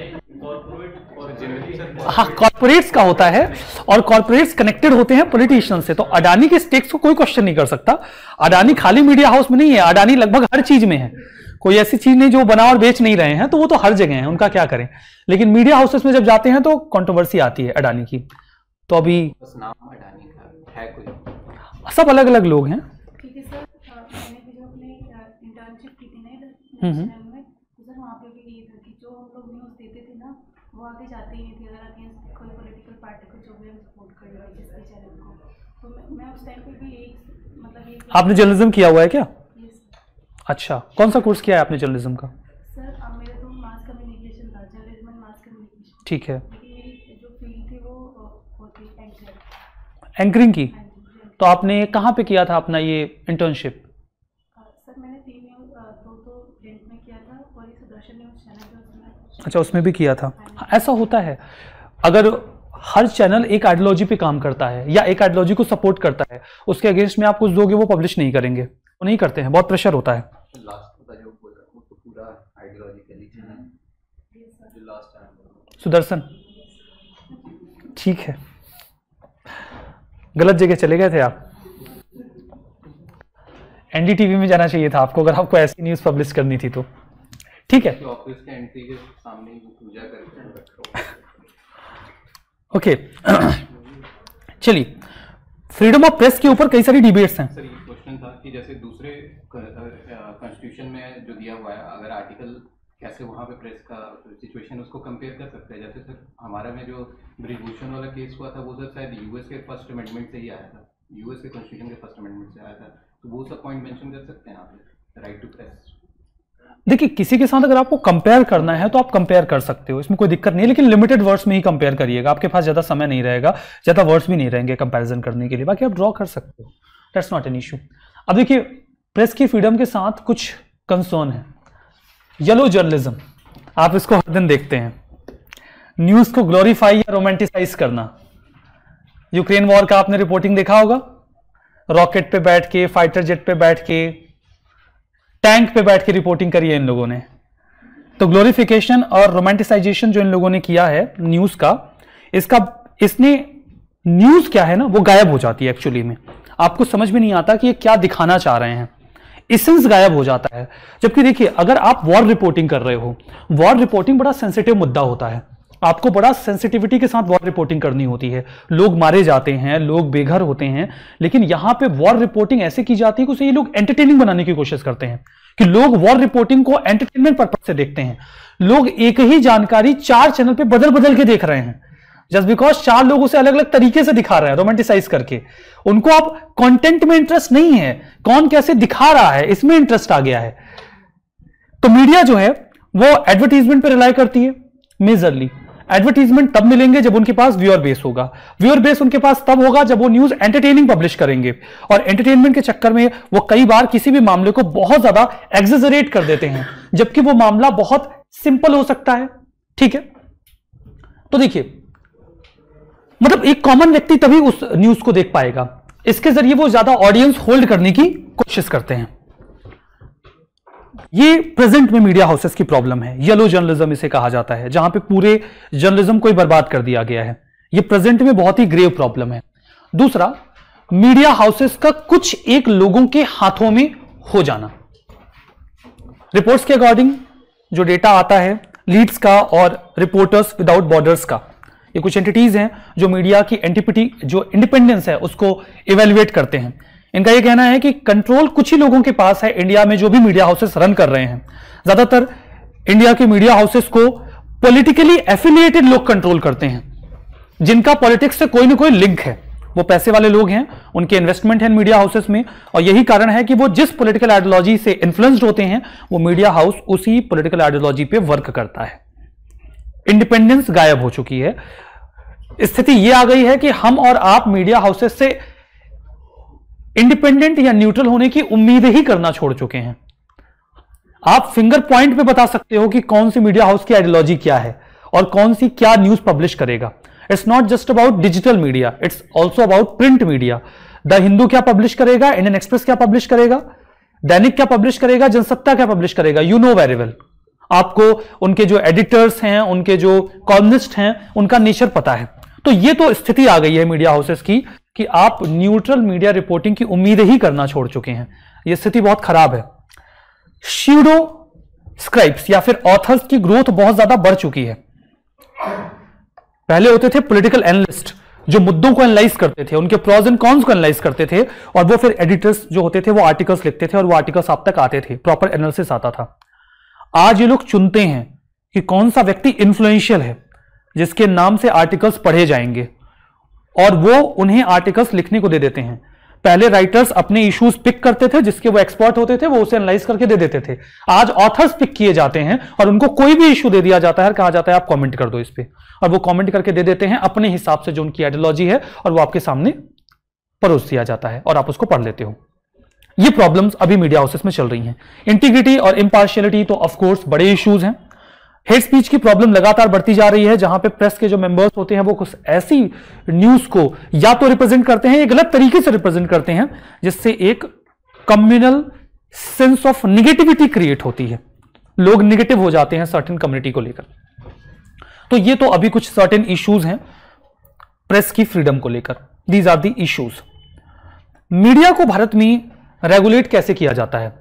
हाँ, कॉर्पोरेट्स का होता है और कॉर्पोरेट्स कनेक्टेड होते हैं पॉलिटिशियन से। तो अडानी के स्टेक्स को कोई क्वेश्चन नहीं कर सकता। अडानी खाली मीडिया हाउस में नहीं है, अडानी लगभग हर चीज में है। कोई ऐसी चीज नहीं जो बना और बेच नहीं रहे हैं, तो वो तो हर जगह है, उनका क्या करें। लेकिन मीडिया हाउसेस में जब जाते हैं तो कंट्रोवर्सी आती है अडानी की। तो अभी बस नाम अडानी का है, कोई सब अलग अलग लोग हैं। ठीक है सर, मैंने भी जो अपने इंटर्नशिप की थी ना इधर हम्म। चैनल में, तो सर वहाँ पे भी ये था कि जो हम लोग न्यूज़ देते थे ना वो आगे जाते ही नहीं थे अगर अगेंस्ट कोई पॉलिटिकल पार्टी को जो भी हम सपोर्ट कर रहे थे जिसके चैनल को। तो मैं, मैं उस टाइम पे भी एक मतलब एक आपने जर्नलिज्म किया हुआ है क्या? Yes, अच्छा, कौन सा कोर्स किया है आपने जर्नलिज्म का? सर अब मेरा तो मास कम्युनिकेशन था, जर्नलिज्म एंड मास कम्युनिकेशन। ठीक है, लेकिन मेरी जो फील्ड थी वो अ, होती एंकर। एंकरिंग की। हाँ जी। तो आपने कहाँ पे किया था अपना ये इंटर्नशिप? अ, सर मैंने तीन न्यूज़ दो तो रेंट में किया था और ये सुदर्शन न्यूज़ चैनल जो उसमें। अच्छा, उसमें भी किया था। हाँ, ऐसा होता है, अगर हर चैनल एक आइडियोलॉजी पे काम करता है या एक आइडियोलॉजी को सपोर्ट करता है, उसके अगेंस्ट में आप कुछ दोगे वो पब्लिश नहीं करेंगे, वो नहीं करते हैं, बहुत प्रेशर होता है। लास्ट का जो बोल रहा हूँ तो पूरा आइडियोलॉजिकली चैनल जो लास्ट चैनल सुदर्शन, ठीक है, गलत जगह चले गए थे आप। एनडीटीवी में जाना चाहिए था आपको अगर आपको ऐसी न्यूज़ पब्लिश करनी थी तो। ठीक है, ऑफिस के एंट्री के सामने ही वो पूजा करके रखा हुआ है। ओके। चलिए, फ्रीडम ऑफ प्रेस के ऊपर कई सारी डिबेट्स हैं। सर ये क्वेश्चन था कि जैसे दूसरे कॉन्स्टिट्यूशन में जो दिया हुआ है, अगर आर्टिकल कैसे वहाँ पे प्रेस का सिचुएशन उसको कंपेयर कर सकते हैं। जैसे सर हमारा में जो ब्रिजभूषण वाला केस हुआ था वो सर शायद यूएस के फर्स्ट अमेंडमेंट से ही आया था, यूएस के कॉन्स्टिट्यूशन के फर्स्ट अमेंडमेंट से आया था, तो वो सब पॉइंट मेंशन कर सकते हैं आप, राइट टू प्रेस। देखिए किसी के साथ अगर आपको कंपेयर करना है तो आप कंपेयर कर सकते हो, इसमें कोई दिक्कत नहीं है, लेकिन लिमिटेड वर्ड्स में ही कंपेयर करिएगा, आपके पास ज्यादा समय नहीं रहेगा, ज्यादा वर्ड्स भी नहीं रहेंगे कंपैरिजन करने के लिए, बाकी आप ड्रॉ कर सकते हो, दैट्स नॉट एन इशू। अब देखिए प्रेस की फ्रीडम के साथ कुछ कंसर्न है। येलो जर्नलिज्म, आप इसको हर दिन देखते हैं, न्यूज को ग्लोरीफाई या रोमांटिसाइज करना। यूक्रेन वॉर का आपने रिपोर्टिंग देखा होगा, रॉकेट पे बैठ के, फाइटर जेट पे बैठ के, टैंक पे बैठ के रिपोर्टिंग करी है इन लोगों ने। तो ग्लोरिफिकेशन और रोमांटिसाइजेशन जो इन लोगों ने किया है न्यूज का, इसका इसने न्यूज क्या है ना वो गायब हो जाती है एक्चुअली में, आपको समझ में नहीं आता कि ये क्या दिखाना चाह रहे हैं, एसेंस गायब हो जाता है। जबकि देखिए अगर आप वॉर रिपोर्टिंग कर रहे हो, वॉर रिपोर्टिंग बड़ा सेंसिटिव मुद्दा होता है, आपको बड़ा सेंसिटिविटी के साथ वॉर रिपोर्टिंग करनी होती है, लोग मारे जाते हैं, लोग बेघर होते हैं, लेकिन यहां पे वॉर रिपोर्टिंग ऐसे की जाती है कि उसे ये लोग एंटरटेनिंग बनाने की कोशिश करते हैं, कि लोग वॉर रिपोर्टिंग को एंटरटेनमेंट पर्पज से देखते हैं। लोग एक ही जानकारी चार चैनल पे बदल बदल के देख रहे हैं, जस्ट बिकॉज चार लोग उसे अलग अलग तरीके से दिखा रहे हैं रोमांटिसाइज करके। उनको अब कंटेंट में इंटरेस्ट नहीं है, कौन कैसे दिखा रहा है इसमें इंटरेस्ट आ गया है। तो मीडिया जो है वो एडवर्टीजमेंट पे रिलाई करती है मेजरली। एडवर्टीजमेंट तब मिलेंगे जब उनके पास व्यूअर बेस होगा, व्यूअर बेस उनके पास तब होगा जब वो न्यूज एंटरटेनिंग पब्लिश करेंगे, और एंटरटेनमेंट के चक्कर में वो कई बार किसी भी मामले को बहुत ज्यादा एक्सेजरेट कर देते हैं, जबकि वो मामला बहुत सिंपल हो सकता है। ठीक है, तो देखिए मतलब एक कॉमन व्यक्ति तभी उस न्यूज को देख पाएगा, इसके जरिए वो ज्यादा ऑडियंस होल्ड करने की कोशिश करते हैं। ये प्रेजेंट में मीडिया हाउसेस की प्रॉब्लम है, येलो जर्नलिज्म इसे कहा जाता है, जहां पे पूरे जर्नलिज्म को ही बर्बाद कर दिया गया है। ये प्रेजेंट में बहुत ही ग्रेव प्रॉब्लम है। दूसरा, मीडिया हाउसेस का कुछ एक लोगों के हाथों में हो जाना। रिपोर्ट्स के अकॉर्डिंग जो डेटा आता है लीड्स का और रिपोर्टर्स विदाउट बॉर्डर्स का, ये कुछ एंटिटीज हैं जो मीडिया की एंटिपिटी जो इंडिपेंडेंस है उसको इवेल्युएट करते हैं। इनका यह कहना है कि कंट्रोल कुछ ही लोगों के पास है इंडिया में जो भी मीडिया हाउसेस रन कर रहे हैं। ज्यादातर इंडिया के मीडिया हाउसेस को पॉलिटिकली एफिलिएटेड लोग कंट्रोल करते हैं, जिनका पॉलिटिक्स से कोई ना कोई लिंक है, वो पैसे वाले लोग हैं, उनके इन्वेस्टमेंट है मीडिया हाउसेस में, और यही कारण है कि वो जिस पॉलिटिकल आइडियोलॉजी से इन्फ्लुएंस्ड होते हैं वो मीडिया हाउस उसी पॉलिटिकल आइडियोलॉजी पे वर्क करता है। इंडिपेंडेंस गायब हो चुकी है। स्थिति यह आ गई है कि हम और आप मीडिया हाउसेस से इंडिपेंडेंट या न्यूट्रल होने की उम्मीद ही करना छोड़ चुके हैं। आप फिंगर पॉइंट पे बता सकते हो कि कौन सी मीडिया हाउस की आइडियोलॉजी क्या है और कौन सी क्या न्यूज पब्लिश करेगा। It's not just about digital media, it's also about print media. The Hindu क्या पब्लिश करेगा, इंडियन एक्सप्रेस क्या पब्लिश करेगा, दैनिक क्या पब्लिश करेगा, जनसत्ता क्या पब्लिश करेगा, यू नो वेरी वेल। आपको उनके जो एडिटर्स हैं, उनके जो कॉलमिस्ट हैं, उनका नेचर पता है। तो ये तो स्थिति आ गई है मीडिया हाउसेस की कि आप न्यूट्रल मीडिया रिपोर्टिंग की उम्मीद ही करना छोड़ चुके हैं। यह स्थिति बहुत खराब है। स्यूडो स्क्राइब्स या फिर ऑथर्स की ग्रोथ बहुत ज्यादा बढ़ चुकी है। पहले होते थे पॉलिटिकल एनालिस्ट जो मुद्दों को एनालाइज करते थे, उनके प्रॉज एंड कॉन्स को एनालाइज करते थे, और वो फिर एडिटर्स जो होते थे वो आर्टिकल्स लिखते थे और वो आर्टिकल्स आप तक आते थे, प्रॉपर एनालिसिस आता था। आज ये लोग चुनते हैं कि कौन सा व्यक्ति इन्फ्लुएंशियल है जिसके नाम से आर्टिकल्स पढ़े जाएंगे, और वो उन्हें आर्टिकल्स लिखने को दे देते हैं। पहले राइटर्स अपने इश्यूज पिक करते थे, जिसके वो एक्सपर्ट होते थे, वो उसे एनालाइज करके दे देते थे। आज ऑथर्स पिक किए जाते हैं और उनको कोई भी इश्यू दे दिया जाता है, कहा जाता है आप कमेंट कर दो इस पे, और वो कमेंट करके दे देते हैं अपने हिसाब से जो उनकी आइडियोलॉजी है, और वो आपके सामने परोस दिया जाता है और आप उसको पढ़ लेते हो। ये प्रॉब्लम्स अभी मीडिया हाउसेस में चल रही हैं। इंटीग्रिटी और इंपार्शियलिटी तो ऑफकोर्स बड़े इश्यूज हैं। हेट स्पीच की प्रॉब्लम लगातार बढ़ती जा रही है, जहां पे प्रेस के जो मेंबर्स होते हैं वो कुछ ऐसी न्यूज को या तो रिप्रेजेंट करते हैं, एक गलत तरीके से रिप्रेजेंट करते हैं, जिससे एक communal sense of negativity create होती है। लोग निगेटिव हो जाते हैं सर्टेन कम्युनिटी को लेकर। तो ये तो अभी कुछ सर्टेन इश्यूज हैं प्रेस की फ्रीडम को लेकर। These are the issues. Media को भारत में रेगुलेट कैसे किया जाता है?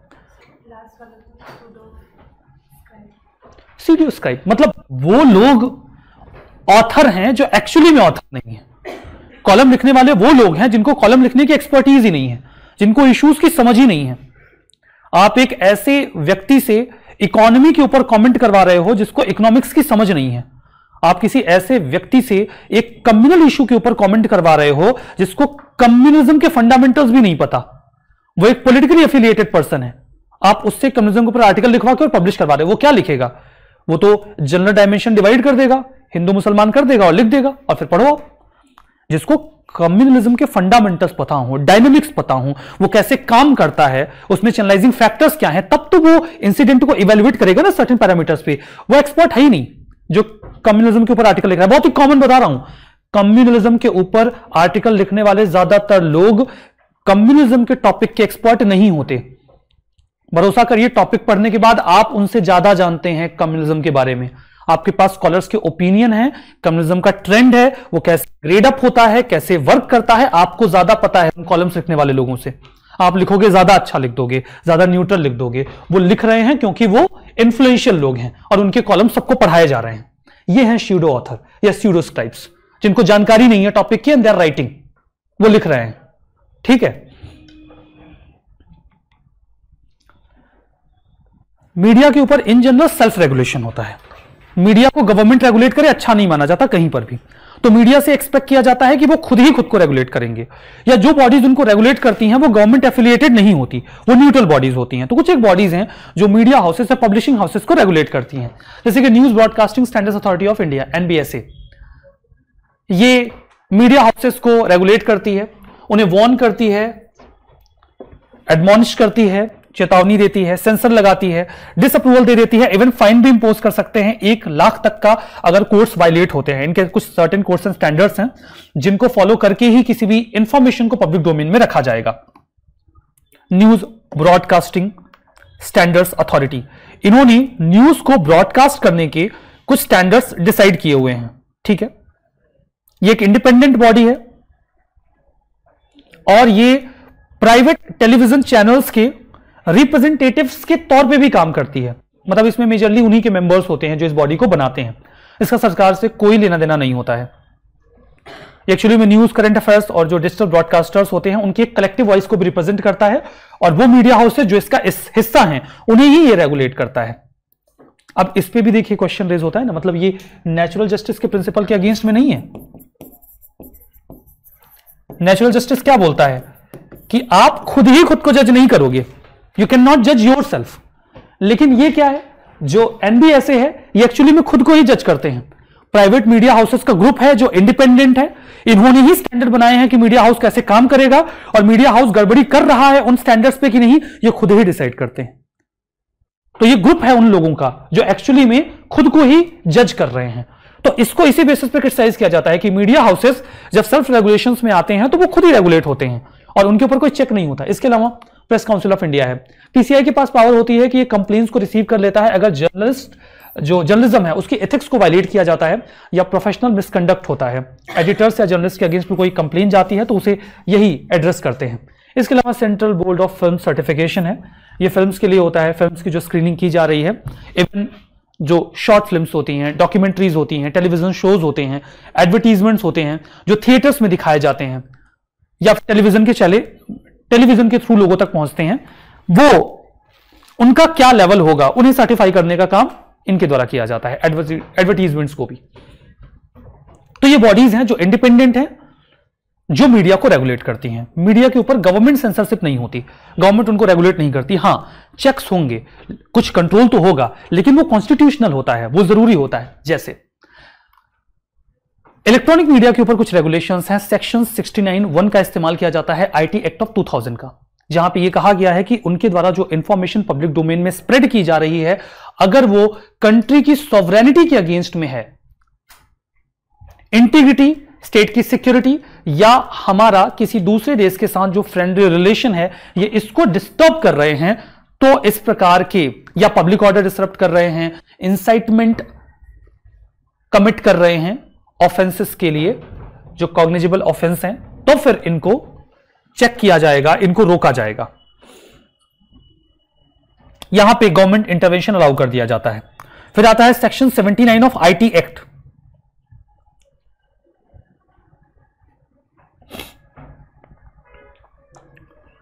सीडियो स्क्राइब मतलब वो लोग ऑथर हैं जो एक्चुअली में ऑथर नहीं है। कॉलम लिखने वाले वो लोग हैं जिनको कॉलम लिखने की एक्सपर्टीज ही नहीं है, जिनको इश्यूज की समझ ही नहीं है। आप एक ऐसे व्यक्ति से इकोनॉमी के ऊपर कमेंट करवा रहे हो जिसको इकोनॉमिक्स की समझ नहीं है। आप किसी ऐसे व्यक्ति से एक कम्युनल इशू के ऊपर कमेंट करवा रहे हो जिसको कम्युनिज्म के फंडामेंटल्स भी नहीं पता, वो एक पॉलिटिकली एफिलिएटेड पर्सन है। आप उससे कम्युनिज्म के ऊपर आर्टिकल लिखवा के और पब्लिश करवा रहे हो, वो क्या लिखेगा? वो तो जनरल डायमेंशन डिवाइड कर देगा, हिंदू मुसलमान कर देगा और लिख देगा और फिर पढ़ो आप। जिसको कम्युनलिज्म के फंडामेंटल्स पता हो, डायनेमिक्स पता हो, वो कैसे काम करता है, उसमें चैनलाइजिंग फैक्टर्स क्या है, तब तो वो इंसिडेंट को इवेल्युएट करेगा ना सर्टेन पैरामीटर्स पे। वो एक्सपर्ट है ही नहीं जो कम्युनलिज्म के ऊपर आर्टिकल लिख रहा है। बहुत ही कॉमन बता रहा हूं, कम्युनलिज्म के ऊपर आर्टिकल लिखने वाले ज्यादातर लोग कम्युनिज्म के टॉपिक के एक्सपर्ट नहीं होते। भरोसा करिए, टॉपिक पढ़ने के बाद आप उनसे ज्यादा जानते हैं कम्युनिज्म के बारे में। आपके पास स्कॉलर्स के ओपिनियन है, कम्युनिज्म का ट्रेंड है, वो कैसे ग्रेड अप होता है, कैसे वर्क करता है, आपको ज्यादा पता है कॉलम्स लिखने वाले लोगों से। आप लिखोगे ज्यादा अच्छा लिख दोगे, ज्यादा न्यूट्रल लिख दोगे। वो लिख रहे हैं क्योंकि वो इन्फ्लुएंशियल लोग हैं और उनके कॉलम सबको पढ़ाए जा रहे हैं। ये हैं स्यूडो ऑथर या स्यूडो स्क्राइब्स, जिनको जानकारी नहीं है टॉपिक की एंड दे आर राइटिंग, वो लिख रहे हैं। ठीक है। मीडिया के ऊपर इन जनरल सेल्फ रेगुलेशन होता है। मीडिया को गवर्नमेंट रेगुलेट करे अच्छा नहीं माना जाता कहीं पर भी। तो मीडिया से एक्सपेक्ट किया जाता है कि वो खुद ही खुद को रेगुलेट करेंगे, या जो बॉडीज उनको रेगुलेट करती हैं वो गवर्नमेंट एफिलिएटेड नहीं होती, वो न्यूट्रल बॉडीज होती हैं। तो कुछ एक बॉडीज हैं जो मीडिया हाउसेस या पब्लिशिंग हाउसेस को रेगुलेट करती हैं, जैसे कि news broadcasting standards authority of India, NBSA. ये मीडिया हाउसेस को रेगुलेट करती है, उन्हें वार्न करती है, एडमॉनिश करती है, चेतावनी देती है, सेंसर लगाती है, डिसअप्रूवल दे देती है, इवन फाइन भी इंपोज कर सकते हैं एक लाख तक का अगर कोर्स वायलेट होते हैं। इनके कुछ सर्टेन कोर्स एंड स्टैंडर्ड्स हैं जिनको फॉलो करके ही किसी भी इंफॉर्मेशन को पब्लिक डोमेन में रखा जाएगा। न्यूज ब्रॉडकास्टिंग स्टैंडर्ड्स अथॉरिटी, इन्होंने न्यूज को ब्रॉडकास्ट करने के कुछ स्टैंडर्ड्स डिसाइड किए हुए हैं। ठीक है, ये एक इंडिपेंडेंट बॉडी है और ये प्राइवेट टेलीविजन चैनल्स के रिप्रेजेंटेटिव्स के तौर पे भी काम करती है। मतलब इसमें मेजरली उन्हीं के मेंबर्स होते हैं जो इस बॉडी को बनाते हैं। इसका सरकार से कोई लेना देना नहीं होता है। एक्चुअली में न्यूज, करंट अफेयर्स और जो डिजिटल ब्रॉडकास्टर्स होते हैं उनकी एक कलेक्टिव वॉइस को भी रिप्रेजेंट करता है, और वो मीडिया हाउस जो इसका इस हिस्सा है उन्हें ही ये रेगुलेट करता है। अब इस पे भी देखिए क्वेश्चन रेज होता है ना, मतलब ये नेचुरल जस्टिस के प्रिंसिपल के अगेंस्ट में नहीं है। नेचुरल जस्टिस क्या बोलता है कि आप खुद ही खुद को जज नहीं करोगे, यू कैन नॉट जज योर सेल्फ। लेकिन ये क्या है, जो एनबीएसए है ये एक्चुअली में खुद को ही जज करते हैं। प्राइवेट मीडिया हाउसेस का ग्रुप है जो इंडिपेंडेंट है, इन्होंने ही स्टैंडर्ड बनाए हैं कि मीडिया हाउस कैसे काम करेगा, और मीडिया हाउस गड़बड़ी कर रहा है उन स्टैंडर्ड्स पे कि नहीं, ये खुद ही डिसाइड करते हैं। तो ये ग्रुप है उन लोगों का जो एक्चुअली में खुद को ही जज कर रहे हैं। तो इसको इसी बेसिस पे क्रिटिसाइज किया जाता है कि मीडिया हाउसेस जब सेल्फ रेगुलेशंस में आते हैं तो वो खुद ही रेगुलेट होते हैं और उनके ऊपर कोई चेक नहीं होता। इसके अलावा प्रेस काउंसिल ऑफ इंडिया है, पीसीआई के पास पावर होती है कि ये कंप्लेंट्स को रिसीव कर लेता है अगर जर्नलिस्ट जो जर्नलिज्म है उसकी एथिक्स को वायलेट किया जाता है या प्रोफेशनल मिसकंडक्ट होता है। एडिटर्स या जर्नलिस्ट के अगेंस्ट में कोई कंप्लेंट जाती है तो उसे यही एड्रेस करते हैं। इसके अलावा central board of film certification है, ये फिल्म्स के लिए होता है, फिल्म्स की जो स्क्रीनिंग की जा रही है, इवन जो शॉर्ट फिल्म्स होती हैं, डॉक्यूमेंट्रीज होती हैं, टेलीविजन शोज होते हैं, एडवर्टीजमेंट्स होते हैं जो थिएटर्स में दिखाए जाते हैं या टेलीविजन के चले टेलीविजन के थ्रू लोगों तक पहुंचते हैं, वो उनका क्या लेवल होगा उन्हें सर्टिफाई करने का काम इनके द्वारा किया जाता है, एडवर्टीजमेंट्स को भी। तो ये बॉडीज हैं जो इंडिपेंडेंट हैं, जो मीडिया को रेगुलेट करती हैं। मीडिया के ऊपर गवर्नमेंट सेंसरशिप नहीं होती, गवर्नमेंट उनको रेगुलेट नहीं करती। हां, चेक्स होंगे, कुछ कंट्रोल तो होगा, लेकिन वो कॉन्स्टिट्यूशनल होता है, वो जरूरी होता है। जैसे इलेक्ट्रॉनिक मीडिया के ऊपर कुछ रेगुलेशंस हैं, सेक्शन सिक्सटी नाइन वन का इस्तेमाल किया जाता है IT act of two thousand का, जहां पे ये कहा गया है कि उनके द्वारा जो इंफॉर्मेशन पब्लिक डोमेन में स्प्रेड की जा रही है, अगर वो कंट्री की सॉवरेनिटी के अगेंस्ट में है, इंटीग्रिटी, स्टेट की सिक्योरिटी या हमारा किसी दूसरे देश के साथ जो फ्रेंडली रिलेशन है, ये इसको डिस्टर्ब कर रहे हैं, तो इस प्रकार के या पब्लिक ऑर्डर डिसरप्ट कर रहे हैं, इंसाइटमेंट कमिट कर रहे हैं ऑफेंसेस के लिए जो कॉग्निजेबल ऑफेंस हैं, तो फिर इनको चेक किया जाएगा, इनको रोका जाएगा। यहां पे गवर्नमेंट इंटरवेंशन अलाउ कर दिया जाता है। फिर आता है section seventy nine of IT act.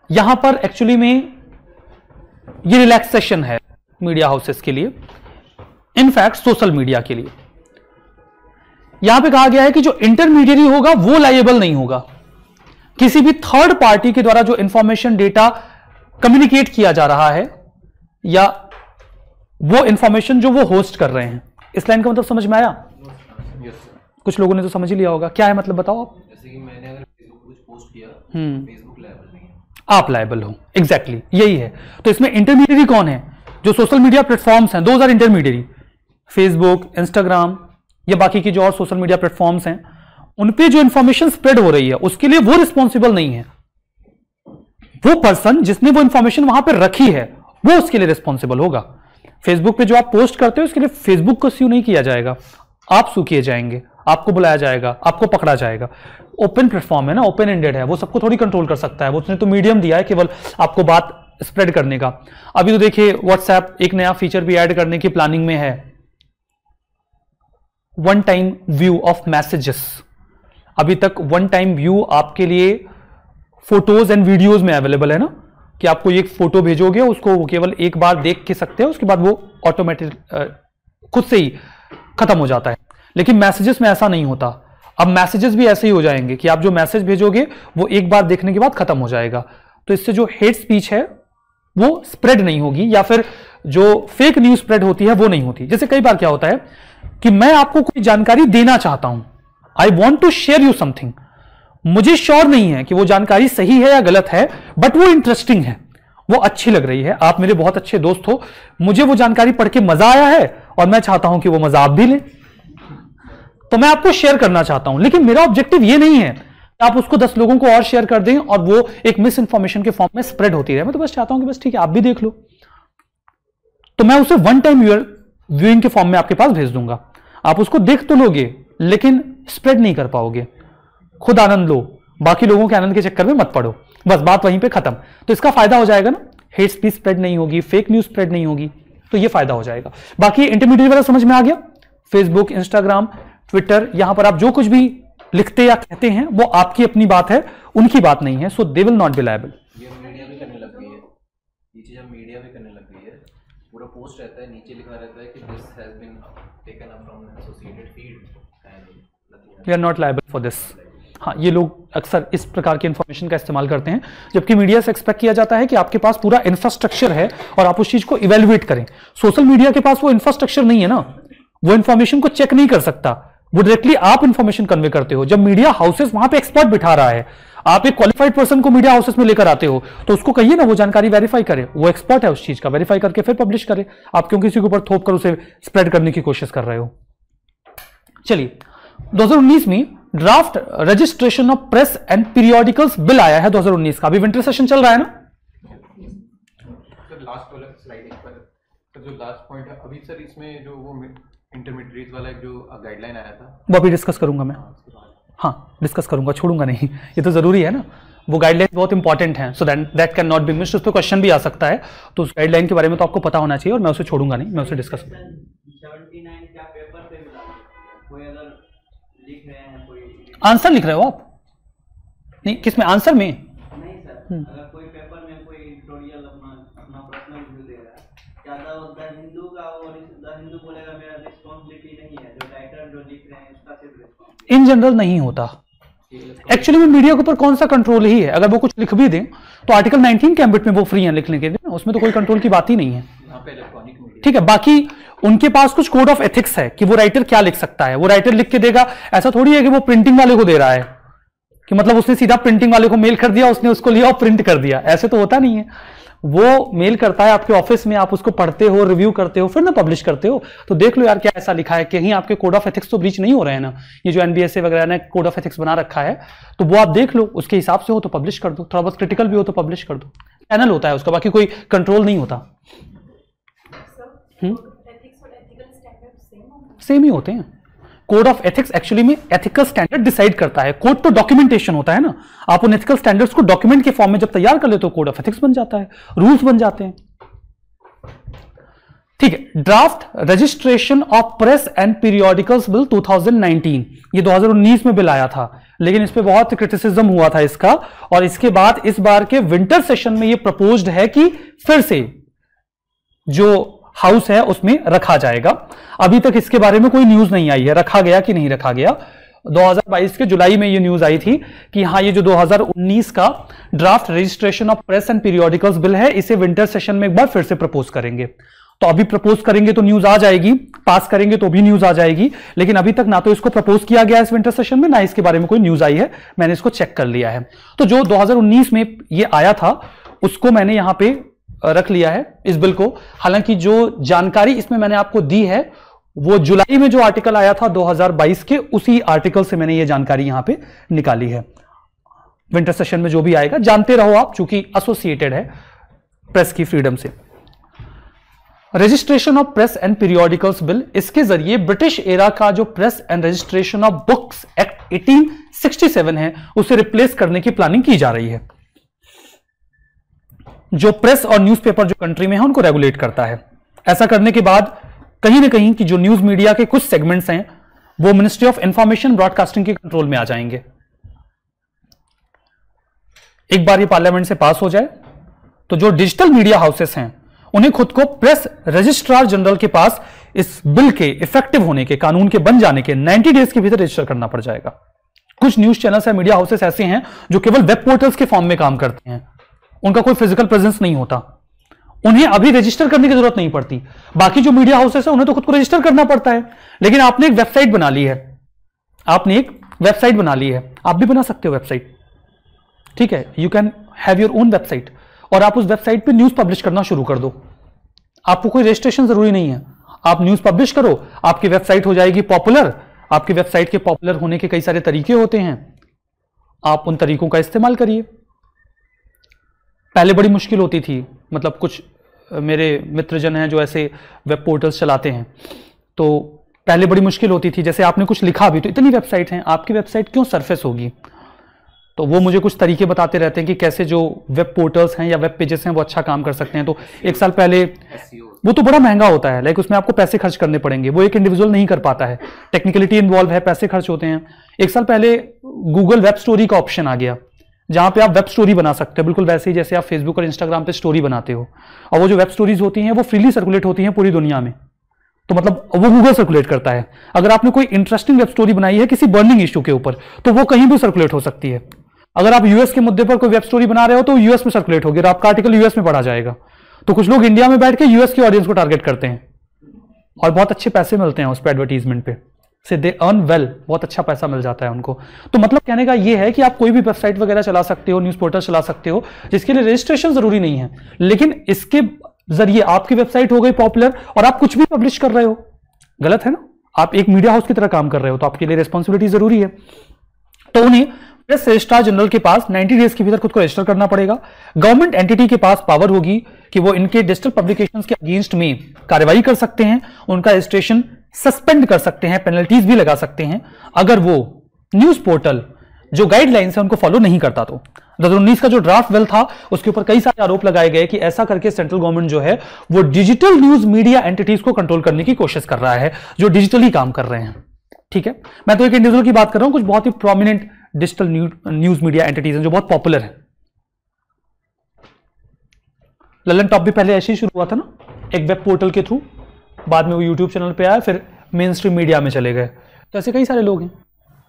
यहां पर एक्चुअली में ये रिलैक्सेशन है मीडिया हाउसेस के लिए, इनफैक्ट सोशल मीडिया के लिए। यहां पे कहा गया है कि जो इंटरमीडियरी होगा वो लायबल नहीं होगा। किसी भी थर्ड पार्टी के द्वारा जो इंफॉर्मेशन डेटा कम्युनिकेट किया जा रहा है या वो इंफॉर्मेशन जो वो होस्ट कर रहे हैं। इस लाइन का मतलब समझ में आया? yes, कुछ लोगों ने तो समझ ही लिया होगा। क्या है मतलब बताओ आप? जैसे कि मैंने अगर फेसबुक कुछ पोस्ट किया, फेसबुक लायबल नहीं है, आप लायबल हो। एग्जैक्टली exactly, यही है। तो इसमें इंटरमीडियरी कौन है? जो सोशल मीडिया प्लेटफॉर्म्स हैं, those are intermediary. Facebook, Instagram या बाकी की जो और सोशल मीडिया प्लेटफॉर्म्स हैं, उन पे जो इंफॉर्मेशन स्प्रेड हो रही है उसके लिए वो रिस्पॉन्सिबल नहीं है। वो पर्सन जिसने वो इंफॉर्मेशन वहां पे रखी है वो उसके लिए रिस्पॉन्सिबल होगा। फेसबुक पे जो आप पोस्ट करते हो उसके लिए फेसबुक को स्यू नहीं किया जाएगा, आप सू किए जाएंगे, आपको बुलाया जाएगा, आपको पकड़ा जाएगा। ओपन प्लेटफॉर्म है ना, ओपन एंडेड है, वो सबको थोड़ी कंट्रोल कर सकता है। वो उसने तो मीडियम दिया है केवल आपको बात स्प्रेड करने का। अभी तो देखिए व्हाट्सएप एक नया फीचर भी ऐड करने की प्लानिंग में है, one time view of messages. अभी तक वन टाइम व्यू आपके लिए फोटोज एंड वीडियोज में अवेलेबल है ना, कि आपको एक फोटो भेजोगे उसको वो केवल एक बार देख के सकते हैं, उसके बाद वो ऑटोमेटिक खुद से ही खत्म हो जाता है। लेकिन मैसेजेस में ऐसा नहीं होता। अब मैसेजेस भी ऐसे ही हो जाएंगे कि आप जो मैसेज भेजोगे वो एक बार देखने के बाद खत्म हो जाएगा। तो इससे जो हेट स्पीच है वो स्प्रेड नहीं होगी, या फिर जो फेक न्यूज स्प्रेड होती है वो नहीं होती। जैसे कई बार क्या होता है कि मैं आपको कोई जानकारी देना चाहता हूं, I want to share you something, मुझे श्योर नहीं है कि वो जानकारी सही है या गलत है, बट वो इंटरेस्टिंग है, वो अच्छी लग रही है, आप मेरे बहुत अच्छे दोस्त हो, मुझे वो जानकारी पढ़ के मजा आया है और मैं चाहता हूं कि वो मजा आप भी लें, तो मैं आपको शेयर करना चाहता हूं। लेकिन मेरा ऑब्जेक्टिव ये नहीं है आप उसको दस लोगों को और शेयर कर दें और वो एक मिस इंफॉर्मेशन के फॉर्म में स्प्रेड होती रहे। मैं तो बस चाहता हूं कि बस ठीक है आप भी देख लो, तो मैं उसे वन टाइम व्यूइंग के फॉर्म में आपके पास भेज दूंगा। आप उसको देख तो लोगे लेकिन स्प्रेड नहीं कर पाओगे। खुद आनंद लो, बाकी लोगों के आनंद के चक्कर में मत पड़ो, बस बात वहीं पे खत्म। तो इसका फायदा हो जाएगा ना, हेट स्पीच स्प्रेड नहीं होगी, फेक न्यूज स्प्रेड नहीं होगी, तो ये फायदा हो जाएगा। बाकी इंटरमीडिएट वाला समझ में आ गया। फेसबुक, इंस्टाग्राम, ट्विटर, यहां पर आप जो कुछ भी लिखते या कहते हैं वो आपकी अपनी बात है, उनकी बात नहीं है। So they will not be liable. ये मीडिया भी करने लग गई है, ये चीज अब मीडिया भी करने लग गई है। पूरा पोस्ट रहता है, नीचे लिखा रहता है कि this has been taken up from associated feed and nothing, we are not liable for this. हाँ, ये लोग अक्सर इस प्रकार की इंफॉर्मेशन का इस्तेमाल करते हैं, जबकि मीडिया से एक्सपेक्ट किया जाता है कि आपके पास पूरा इंफ्रास्ट्रक्चर है और आप उस चीज को इवेल्युएट करें। सोशल मीडिया के पास वो इंफ्रास्ट्रक्चर नहीं है ना, वो इंफॉर्मेशन को चेक नहीं कर सकता, वो डायरेक्टली आप इंफॉर्मेशन कन्वे करते हो। जब मीडिया हाउसेस वहां पे एक्सपर्ट बिठा रहा है, आप एक क्वालिफाइड पर्सन को मीडिया हाउसेस में लेकर आते हो, तो उसको कहिए ना वो जानकारी वेरीफाई करे, वो एक्सपर्ट है उस चीज का, वेरीफाई करके फिर पब्लिश करे। आप क्यों किसी के ऊपर थोप कर उसे स्प्रेड करने की कोशिश कर रहे हो। चलिए, दो हज़ार उन्नीस में draft registration of press and periodicals bill आया है दो हज़ार उन्नीस का। अभी विंटर सेशन चल रहा है ना। सर लास्ट वाला स्लाइड पर सर जो लास्ट पॉइंट है अभी सर, इसमें जो वो इंटरमीडिएट वाला एक जो गाइडलाइन आया था वो अभी डिस्कस करूंगा मैं। हाँ, डिस्कस करूंगा, छोड़ूंगा नहीं, ये तो जरूरी है ना। वो गाइडलाइन बहुत इंपॉर्टेंट है, so that that can not be missed. उस पर क्वेश्चन भी आ सकता है, तो उस गाइडलाइन के बारे में तो आपको पता होना चाहिए और मैं उसे छोड़ूंगा नहीं, मैं उसे डिस्कस आंसर लिख रहे हो आप? नहीं, किसमें? आंसर में नहीं सर, अगर कोई पेपर में कोई एडिटोरियल अपना अपना पर्सनल व्यू दे रहा है, क्या द हिंदू का वो द हिंदू बोलेगा मेरा रिस्पांसिबिलिटी नहीं है, जो राइटर जो लिख रहे हैं उसका सिर्फ रिस्पांसिबिलिटी। इन जनरल नहीं होता। एक्चुअली में मीडिया के ऊपर कौन सा कंट्रोल ही है? अगर वो कुछ लिख भी दें तो आर्टिकल नाइनटीन के एम्बिट में वो फ्री है लिखने के लिए, उसमें तो कोई कंट्रोल की बात ही नहीं है। ठीक है, बाकी उनके पास कुछ कोड ऑफ एथिक्स है कि वो राइटर क्या लिख सकता है, वो राइटर लिख के देगा। ऐसा थोड़ी है कि वो प्रिंटिंग वाले को दे रहा है, कि मतलब उसने सीधा प्रिंटिंग वाले को मेल कर दिया, उसने उसको लिया और प्रिंट कर दिया, ऐसे तो होता नहीं है। वो मेल करता है आपके ऑफिस में, आप उसको पढ़ते हो, रिव्यू करते हो, फिर ना पब्लिश करते हो। तो देख लो यार क्या ऐसा लिखा है, कहीं आपके कोड ऑफ एथिक्स तो ब्रीच नहीं हो रहे हैं ना। ये जो एनबीएसए वगैरह ने कोड ऑफ एथिक्स बना रखा है, तो वो आप देख लो, उसके हिसाब से हो तो पब्लिश कर दो, थोड़ा बहुत क्रिटिकल भी हो तो पब्लिश कर दो। चैनल होता है उसका, बाकी कोई कंट्रोल नहीं होता। सेम ही होते हैं। कोड ऑफ एथिक्स एक्चुअली में एथिकल स्टैंडर्ड डिसाइड करता है, कोड तो डॉक्यूमेंटेशन होता है ना। आप उन एथिकल स्टैंडर्ड्स को डॉक्यूमेंट के फॉर्म में जब तैयार कर लेते हो, कोड ऑफ एथिक्स बन जाता है, रूल्स बन जाते हैं। ठीक। ठीक है, draft registration of press and periodicals bill दो हज़ार उन्नीस, ये दो हज़ार उन्नीस में बिल आया था, लेकिन इस पे बहुत क्रिटिसिज्म हुआ था इसका, और इसके बाद इस बार के विंटर सेशन में ये प्रपोज्ड है कि फिर से जो हाउस है उसमें रखा जाएगा। अभी तक इसके बारे में कोई न्यूज नहीं आई है रखा गया कि नहीं रखा गया। दो हज़ार बाईस के जुलाई में ये न्यूज आई थी कि हाँ ये जो दो हज़ार उन्नीस का draft registration of press and periodicals bill है इसे विंटर सेशन में एक बार फिर से प्रपोज करेंगे। तो अभी प्रपोज करेंगे तो न्यूज आ जाएगी, पास करेंगे तो भी न्यूज आ जाएगी, लेकिन अभी तक ना तो इसको प्रपोज किया गया इस विंटर सेशन में, ना इसके बारे में कोई न्यूज आई है। मैंने इसको चेक कर लिया है। तो जो दो हज़ार उन्नीस में ये आया था उसको मैंने यहां पे रख लिया है इस बिल को। हालांकि जो जानकारी इसमें मैंने आपको दी है वो जुलाई में जो आर्टिकल आया था दो हज़ार बाईस के, उसी आर्टिकल से मैंने ये जानकारी यहां पे निकाली है। विंटर सेशन में जो भी आएगा जानते रहो आप, चूंकि एसोसिएटेड है प्रेस की फ्रीडम से। Registration of press and periodicals bill, इसके जरिए ब्रिटिश एरा का जो press and registration of books act अठारह सौ सरसठ है उसे रिप्लेस करने की प्लानिंग की जा रही है। जो प्रेस और न्यूज़पेपर जो कंट्री में है उनको रेगुलेट करता है। ऐसा करने के बाद कहीं ना कहीं कि जो न्यूज मीडिया के कुछ सेगमेंट्स हैं वो मिनिस्ट्री ऑफ इंफॉर्मेशन ब्रॉडकास्टिंग के कंट्रोल में आ जाएंगे। एक बार ये पार्लियामेंट से पास हो जाए तो जो डिजिटल मीडिया हाउसेस हैं उन्हें खुद को प्रेस रजिस्ट्रार जनरल के पास इस बिल के इफेक्टिव होने के, कानून के बन जाने के नब्बे डेज के भीतर रजिस्टर करना पड़ जाएगा। कुछ न्यूज चैनल्स या मीडिया हाउसेस ऐसे हैं जो केवल वेब पोर्टल्स के फॉर्म में काम करते हैं, उनका कोई फिजिकल प्रेजेंस नहीं होता, उन्हें अभी रजिस्टर करने की जरूरत नहीं पड़ती। बाकी जो मीडिया हाउसेस हैं उन्हें तो खुद को रजिस्टर करना पड़ता है। लेकिन आपने एक वेबसाइट बना ली है, आपने एक वेबसाइट बना ली है, आप भी बना सकते हो वेबसाइट, ठीक है, you can have your own website, और आप उस वेबसाइट पे न्यूज पब्लिश करना शुरू कर दो। आपको कोई रजिस्ट्रेशन जरूरी नहीं है, आप न्यूज पब्लिश करो, आपकी वेबसाइट हो जाएगी पॉपुलर। आपकी वेबसाइट के पॉपुलर होने के कई सारे तरीके होते हैं, आप उन तरीकों का इस्तेमाल करिए। पहले बड़ी मुश्किल होती थी, मतलब कुछ मेरे मित्रजन हैं जो ऐसे वेब पोर्टल्स चलाते हैं, तो पहले बड़ी मुश्किल होती थी, जैसे आपने कुछ लिखा भी तो इतनी वेबसाइट हैं, आपकी वेबसाइट क्यों सरफेस होगी। तो वो मुझे कुछ तरीके बताते रहते हैं कि कैसे जो वेब पोर्टल्स हैं या वेब पेजेस हैं वो अच्छा काम कर सकते हैं। तो एक साल पहले वो तो बड़ा महंगा होता है, लाइक उसमें आपको पैसे खर्च करने पड़ेंगे, वो एक इंडिविजुअल नहीं कर पाता है, टेक्निकलिटी इन्वॉल्व है, पैसे खर्च होते हैं। एक साल पहले गूगल वेब स्टोरी का ऑप्शन आ गया जहां पे आप वेब स्टोरी बना सकते हो, बिल्कुल वैसे ही जैसे आप फेसबुक और इंस्टाग्राम पे स्टोरी बनाते हो, और वो जो वेब स्टोरीज होती हैं वो फ्रीली सर्कुलेट होती हैं पूरी दुनिया में। तो मतलब वो गूगल सर्कुलेट करता है। अगर आपने कोई इंटरेस्टिंग वेब स्टोरी बनाई है किसी बर्निंग इश्यू के ऊपर तो वो कहीं भी सर्कुलेट हो सकती है। अगर आप यूएस के मुद्दे पर कोई वेब स्टोरी बना रहे हो तो यूएस में सर्कुलेट होगी और आपका आर्टिकल यूएस में पढ़ा जाएगा। तो कुछ लोग इंडिया में बैठ के यूएस की ऑडियंस को टारगेट करते हैं और बहुत अच्छे पैसे मिलते हैं उस पर एडवर्टीजमेंट पे, से दे अर्न वेल, बहुत अच्छा पैसा मिल जाता है उनको। तो मतलब कहने का ये है कि आप कोई भी वेबसाइट वगैरह चला सकते हो, न्यूज पोर्टल चला सकते हो, जिसके लिए रजिस्ट्रेशन जरूरी नहीं है, लेकिन इसके जरिए आपकी वेबसाइट हो गई पॉपुलर और आप कुछ भी पब्लिश कर रहे हो। गलत है ना, आप एक मीडिया हाउस की तरह काम कर रहे हो तो आपके लिए रिस्पॉन्सिबिलिटी जरूरी है। तो उन्हें प्रेस रजिस्ट्रार जनरल के पास नब्बे डेज के भीतर खुद को रजिस्टर करना पड़ेगा। गवर्नमेंट एंटिटी के पास पावर होगी कि वो इनके डिजिटल पब्लिकेशंस के अगेंस्ट में कार्रवाई कर सकते हैं, उनका रजिस्ट्रेशन सस्पेंड कर सकते हैं, पेनल्टीज भी लगा सकते हैं अगर वो न्यूज पोर्टल जो गाइडलाइंस है उनको फॉलो नहीं करता। तो दो हज़ार उन्नीस का जो ड्राफ्ट बिल था उसके ऊपर कई सारे आरोप लगाए गए कि ऐसा करके सेंट्रल गवर्नमेंट जो है वो डिजिटल न्यूज मीडिया एंटिटीज को कंट्रोल करने की कोशिश कर रहा है जो डिजिटली काम कर रहे हैं। ठीक है, मैं तो एक इंडिविजुअल की बात कर रहा हूं, कुछ बहुत ही prominent digital news media entities हैं जो बहुत पॉपुलर है। ललन टॉप भी पहले ऐसे ही शुरू हुआ था ना, एक वेब पोर्टल के थ्रू, बाद में वो यूट्यूब चैनल पे आया, फिर मेन स्ट्रीम मीडिया में चले गए। तो ऐसे कई सारे लोग हैं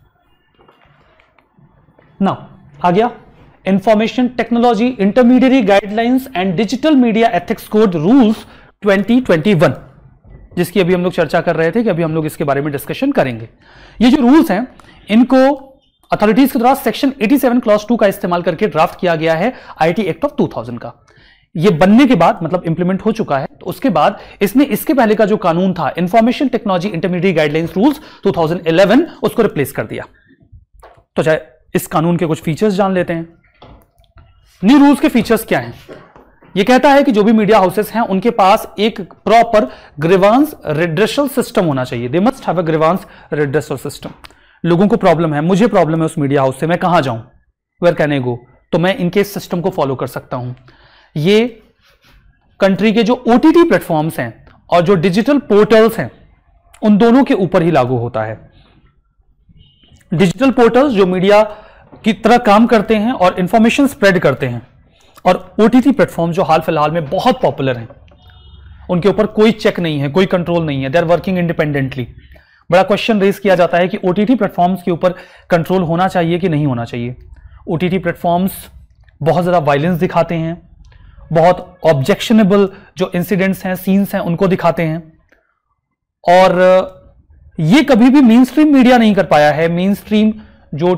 ना। आ गया information technology intermediate guidelines and digital media ethics code rules twenty twenty one, जिसकी अभी हम लोग चर्चा कर रहे थे कि अभी हम लोग इसके बारे में डिस्कशन करेंगे। ये जो रूल्स हैं इनको अथॉरिटीज के द्वारा सेक्शन सत्तासी क्लॉज टू का इस्तेमाल करके ड्राफ्ट किया गया है आईटी एक्ट ऑफ दो हज़ार का। ये बनने के बाद मतलब इंप्लीमेंट हो चुका है, तो उसके बाद इसने इसके पहले का जो कानून था information technology intermediate guidelines rules दो हज़ार ग्यारह उसको रिप्लेस कर दिया। तो चाहे इस कानून के कुछ फीचर्स जान लेते हैं। न्यू रूल्स के फीचर्स क्या हैं? ये कहता है कि जो भी मीडिया हाउसेस हैं उनके पास एक प्रॉपर ग्रीवांस रिड्रेसल सिस्टम होना चाहिए। They must have a grievance redressal system. लोगों को प्रॉब्लम है, मुझे प्रॉब्लम है उस मीडिया हाउस से, मैं कहां जाऊं, वेयर कैन आई गो, तो मैं इनके सिस्टम को फॉलो कर सकता हूं। ये कंट्री के जो ओटीटी प्लेटफॉर्म्स हैं और जो डिजिटल पोर्टल्स हैं उन दोनों के ऊपर ही लागू होता है। डिजिटल पोर्टल्स जो मीडिया की तरह काम करते हैं और इंफॉर्मेशन स्प्रेड करते हैं, और ओटीटी प्लेटफॉर्म जो हाल फिलहाल में बहुत पॉपुलर हैं, उनके ऊपर कोई चेक नहीं है, कोई कंट्रोल नहीं है, दे आर वर्किंग इंडिपेंडेंटली। बड़ा क्वेश्चन रेज किया जाता है कि ओटीटी प्लेटफॉर्म्स के ऊपर कंट्रोल होना चाहिए कि नहीं होना चाहिए। ओटीटी प्लेटफॉर्म्स बहुत ज़्यादा वायलेंस दिखाते हैं, बहुत ऑब्जेक्शनेबल जो इंसिडेंट्स हैं, सीन्स हैं, उनको दिखाते हैं, और ये कभी भी मेन स्ट्रीम मीडिया नहीं कर पाया है। मेन स्ट्रीम जो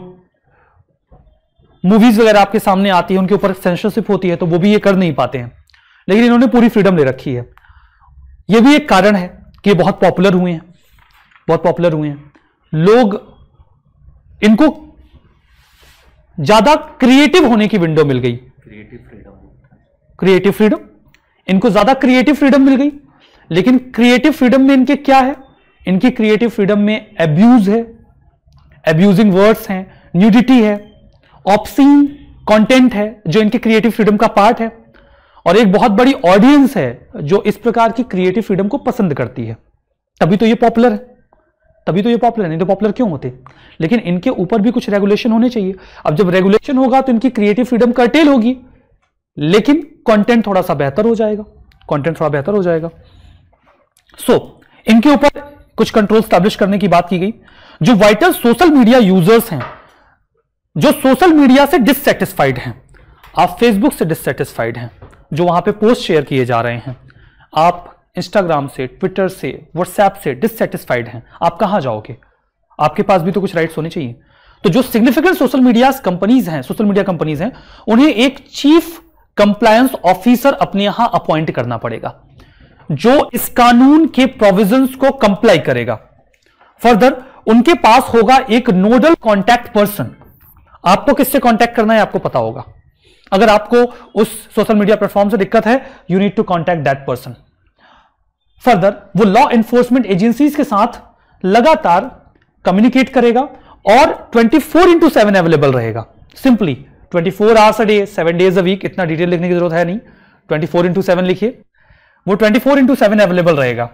मूवीज वगैरह आपके सामने आती है उनके ऊपर सेंसरशिप होती है, तो वो भी ये कर नहीं पाते हैं, लेकिन इन्होंने पूरी फ्रीडम ले रखी है। ये भी एक कारण है कि ये बहुत पॉपुलर हुए हैं, बहुत पॉपुलर हुए हैं। लोग इनको ज्यादा क्रिएटिव होने की विंडो मिल गई, क्रिएटिव फ्रीडम क्रिएटिव फ्रीडम इनको ज्यादा क्रिएटिव फ्रीडम मिल गई। लेकिन क्रिएटिव फ्रीडम में इनके क्या है? इनकी क्रिएटिव फ्रीडम में एब्यूज है, एब्यूजिंग वर्ड्स हैं, न्यूडिटी है, ऑब्सीन कंटेंट है जो इनके क्रिएटिव फ्रीडम का पार्ट है, और एक बहुत बड़ी ऑडियंस है जो इस प्रकार की क्रिएटिव फ्रीडम को पसंद करती है। तभी तो ये पॉपुलर है, तभी तो ये पॉपुलर है, नहीं तो पॉपुलर क्यों होते? लेकिन इनके ऊपर भी कुछ रेगुलेशन होने चाहिए। अब जब रेगुलेशन होगा तो इनकी क्रिएटिव फ्रीडम कर्टेल होगी, लेकिन कंटेंट थोड़ा सा बेहतर हो जाएगा, कंटेंट थोड़ा बेहतर हो जाएगा। सो so, इनके ऊपर कुछ कंट्रोल स्टैब्लिश करने की बात की गई। जो वाइटल सोशल मीडिया यूजर्स हैं, जो सोशल मीडिया से डिससेटिस्फाइड हैं, आप फेसबुक से डिससेटिस्फाइड हैं, जो वहां पे पोस्ट शेयर किए जा रहे हैं, आप इंस्टाग्राम से, ट्विटर से, व्हाट्सएप से डिससेटिस्फाइड हैं, आप कहां जाओगे? आपके पास भी तो कुछ राइट्स होने चाहिए। तो जो सिग्निफिकेंट सोशल मीडिया कंपनीज हैं, सोशल मीडिया कंपनीज हैं, उन्हें एक चीफ कंप्लायंस ऑफिसर अपने यहां अपॉइंट करना पड़ेगा, जो इस कानून के प्रोविजंस को कंप्लाई करेगा। फर्दर उनके पास होगा एक नोडल कॉन्टैक्ट पर्सन। आपको किससे कॉन्टैक्ट करना है आपको पता होगा। अगर आपको उस सोशल मीडिया प्लेटफॉर्म से दिक्कत है, you need to contact that person. Further वो लॉ एनफोर्समेंट एजेंसीज के साथ लगातार कम्युनिकेट करेगा और twenty four into seven available रहेगा। Simply twenty four hours a day, seven days a week, इतना डिटेल लिखने की जरूरत है नहीं, ट्वेंटी फोर इंटू सेवन लिखिए, वो twenty four into seven available रहेगा।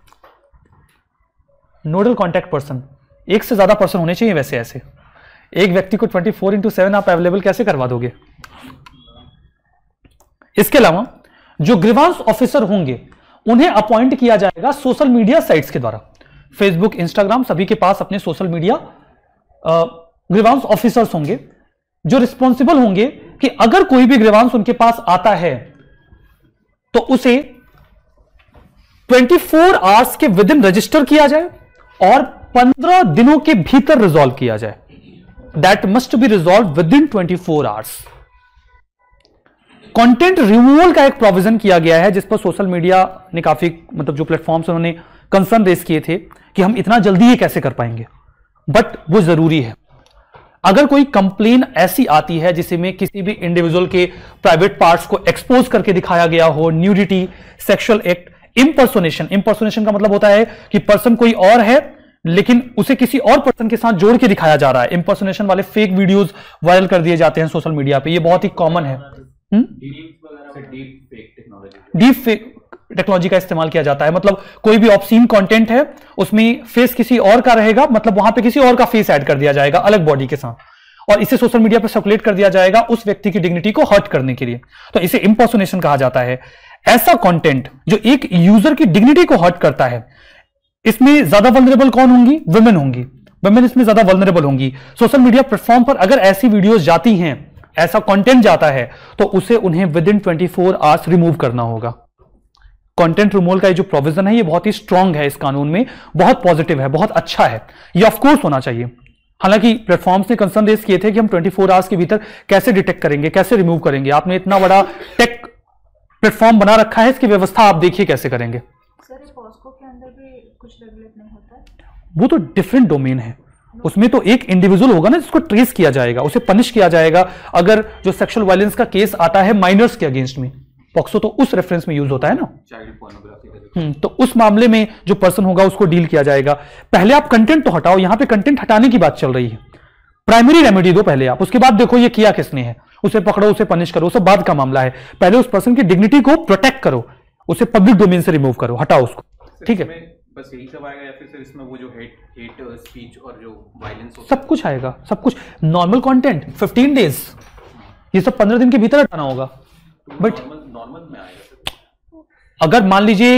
नोडल कॉन्टैक्ट पर्सन, एक से ज्यादा पर्सन होने चाहिए वैसे। ऐसे एक व्यक्ति को ट्वेंटी फोर इंटू सेवन आप अवेलेबल कैसे करवा दोगे? इसके अलावा जो ग्रीवांस ऑफिसर होंगे उन्हें अपॉइंट किया जाएगा सोशल मीडिया साइट्स के द्वारा। फेसबुक, इंस्टाग्राम, सभी के पास अपने सोशल मीडिया ग्रीवांस ऑफिसर्स होंगे जो रिस्पॉन्सिबल होंगे कि अगर कोई भी ग्रीवांस उनके पास आता है तो उसे ट्वेंटी फोर आवर्स के विद इन रजिस्टर किया जाए और पंद्रह दिनों के भीतर रिजॉल्व किया जाए। That must be resolve within twenty four hours. Content removal का एक प्रोविजन किया गया है जिस पर सोशल मीडिया ने काफी, मतलब जो प्लेटफॉर्म्स उन्होंने कंसर्न रेज किए थे कि हम इतना जल्दी ये कैसे कर पाएंगे, बट वो जरूरी है। अगर कोई कंप्लेन ऐसी आती है जिसमें किसी भी इंडिविजुअल के प्राइवेट पार्ट्स को एक्सपोज करके दिखाया गया हो, nudity, sexual act, impersonation, impersonation का मतलब होता है कि पर्सन कोई और है लेकिन उसे किसी और पर्सन के साथ जोड़ के दिखाया जा रहा है। इंपर्सोनेशन वाले फेक वीडियोस वायरल कर दिए जाते हैं सोशल मीडिया पे, ये बहुत ही कॉमन है। डीप फेक टेक्नोलॉजी का इस्तेमाल किया जाता है, मतलब कोई भी ऑब्सीन कंटेंट है उसमें फेस किसी और का रहेगा, मतलब वहां पे किसी और का फेस ऐड कर दिया जाएगा अलग बॉडी के साथ, और इसे सोशल मीडिया पे सर्कुलेट कर दिया जाएगा उस व्यक्ति की डिग्निटी को हर्ट करने के लिए। तो इसे इंपर्सोनेशन कहा जाता है। ऐसा कंटेंट जो एक यूजर की डिग्निटी को हर्ट करता है, इसमें ज्यादा वल्नरेबल कौन होंगी? वुमेन होंगी। वुमेन इसमें ज्यादा वल्नरेबल होंगी। सोशल मीडिया प्लेटफॉर्म पर अगर ऐसी वीडियोस जाती हैं, ऐसा कंटेंट जाता है, तो उसे उन्हें within twenty four hours remove करना होगा। कंटेंट रिमूवल का ये जो प्रोविजन है ये बहुत ही स्ट्रांग है इस कानून में, बहुत पॉजिटिव है, बहुत अच्छा है, ये ऑफकोर्स होना चाहिए। हालांकि प्लेटफॉर्म्स ने कंसर्न रेज किए थे कि हम ट्वेंटी फोर आवर्स के भीतर कैसे डिटेक्ट करेंगे, कैसे रिमूव करेंगे। आपने इतना बड़ा टेक प्लेटफॉर्म बना रखा है, इसकी व्यवस्था आप देखिए कैसे करेंगे। सर पॉस्को के अंदर भी कुछ रेगुलेट नहीं होता है? वो तो डिफरेंट डोमेन है, उसमें तो एक इंडिविजुअल होगा ना जिसको ट्रेस किया जाएगा, उसे पनिश किया जाएगा। अगर जो सेक्सुअल वायलेंस का केस आता है माइनर्स के अगेंस्ट में, पॉक्सो तो उस रेफरेंस में यूज होता है ना, चाइल्ड पोर्नोग्राफी का, हम्म, तो उस मामले में जो पर्सन होगा उसको डील किया जाएगा। पहले आप कंटेंट तो हटाओ, यहां पे कंटेंट हटाने की बात चल रही है। प्राइमरी रेमेडी दो पहले आप, उसके बाद देखो ये किया किसने है, उसे पकड़ो, उसे पनिश करो, सब बाद का मामला है। पहले उस पर्सन की डिग्निटी को प्रोटेक्ट करो, उसे पब्लिक डोमेन से रिमूव करो, हटाओ उसको, ठीक है। बस यही सब आएगा या फिर सर इसमें वो जो हेट हेट स्पीच और जो वायलेंस सब कुछ आएगा, सब कुछ। नॉर्मल कंटेंट फिफ्टीन डेज, ये सब पंद्रह दिन के भीतर हटाना होगा। बट नॉर्मल में आएगा सर, अगर मान लीजिए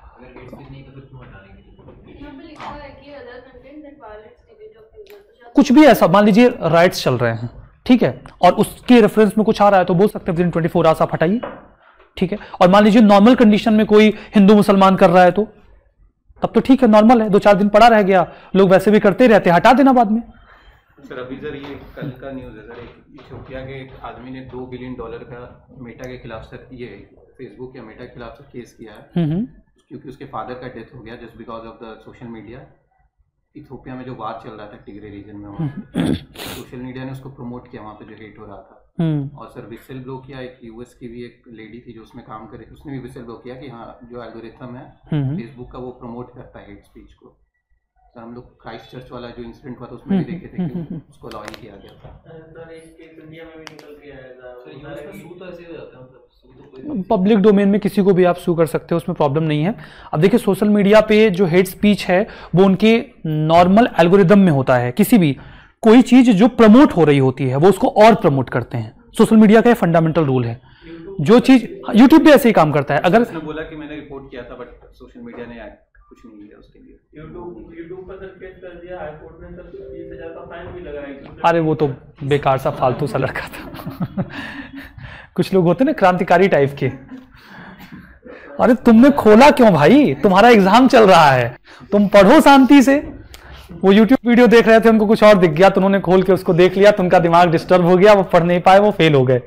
कुछ भी ऐसा, मान लीजिए राइट्स चल रहे हैं, ठीक है, और उसके रेफरेंस में कुछ आ रहा है तो बोल सकते हैं within twenty four hours आप हटाइए, ठीक है। और मान लीजिए नॉर्मल कंडीशन में कोई हिंदू मुसलमान कर रहा है तो तब तो ठीक है, नॉर्मल है, दो चार दिन पड़ा रह गया, लोग वैसे भी करते रहते, हटा देना बाद में। सर अभी सर ये कल का न्यूज़ है सर, एक इथियोपिया के एक आदमी ने दो बिलियन डॉलर का मेटा के खिलाफ सर, ये फेसबुक या मेटा के खिलाफ सर केस किया है, क्योंकि उसके फादर का डेथ हो गया just because of the social media. Ethiopia में जो वार चल रहा था टिग्रे रीजन में, वहाँ सोशल मीडिया ने उसको प्रमोट किया, वहाँ पे जो हेट हो रहा था। और सर विसल ब्लो किया, एक यूएस की भी एक लेडी थी जो उसमें काम कर रही थी, उसने भी विसल ब्लो किया कि हाँ जो एल्गोरिथम है फेसबुक का वो प्रमोट करता है हेट स्पीच को। सर हम लोग क्राइस्ट चर्च वाला जो इंसिडेंट हुआ था उसमें भी देखे थे कि उसको अलाउ किया गया था। सर एक केस इंडिया में भी निकल के आया था, सर यूएस में सू तो ऐसे हो जाता है, मतलब पब्लिक डोमेन में किसी को भी आप सू कर सकते हो, उसमें प्रॉब्लम नहीं है। अब देखिए सोशल मीडिया पे जो हेट स्पीच है वो उनके नॉर्मल एल्गोरिदम में होता है, किसी भी कोई चीज जो प्रमोट हो रही होती है वो उसको और प्रमोट करते हैं, सोशल मीडिया का फंडामेंटल रूल है। जो चीज यूट्यूब पे ऐसे ही काम करता है। अगर उसने बोला कि मैंने रिपोर्ट किया था बट सोशल मीडिया ने कुछ नहीं किया उसके लिए, यूट्यूब यूट्यूब पर सर केस कर दिया, हाई कोर्ट ने सर बीस हजार का फाइन भी लगाया। अरे वो तो बेकार सा फालतू सा लड़का था कुछ लोग होते ना क्रांतिकारी टाइप के। अरे तुमने खोला क्यों भाई, तुम्हारा एग्जाम चल रहा है, तुम पढ़ो शांति से। वो यूट्यूब वीडियो देख रहे थे, उनको कुछ और दिख गया तो उन्होंने खोल के उसको देख लिया, तो उनका दिमाग डिस्टर्ब हो गया, वो पढ़ नहीं पाए, वो फेल हो गए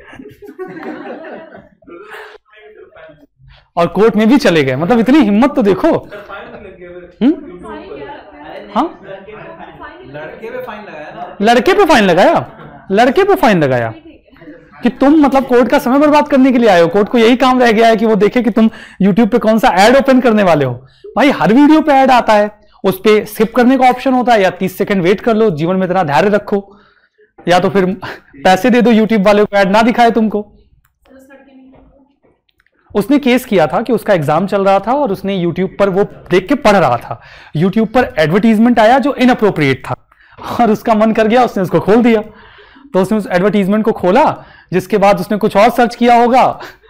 और कोर्ट में भी चले गए। मतलब इतनी हिम्मत तो देखो। हाँ लड़के पे फाइन लगाया ना, लड़के पे फाइन लगाया, लड़के पे फाइन लगाया कि तुम मतलब कोर्ट का समय बर्बाद करने के लिए आए हो। कोर्ट को यही काम रह गया है कि वो देखे कि तुम यूट्यूब पे कौन सा ऐड ओपन करने वाले हो। भाई हर वीडियो पे ऐड आता है, उस पे स्किप करने का ऑप्शन होता है, या तीस सेकंड वेट कर लो, जीवन में इतना धैर्य रखो, या तो फिर पैसे दे दो यूट्यूब वाले को, ऐड ना दिखाए तुमको। उसने केस किया था कि उसका एग्जाम चल रहा था और उसने यूट्यूब पर वो देख के पढ़ रहा था, यूट्यूब पर एडवर्टीजमेंट आया जो इनअप्रोप्रिएट था और उसका मन कर गया, उसने उसको खोल दिया। तो उसने उस एडवर्टीजमेंट को खोला, जिसके बाद उसने कुछ और सर्च किया होगा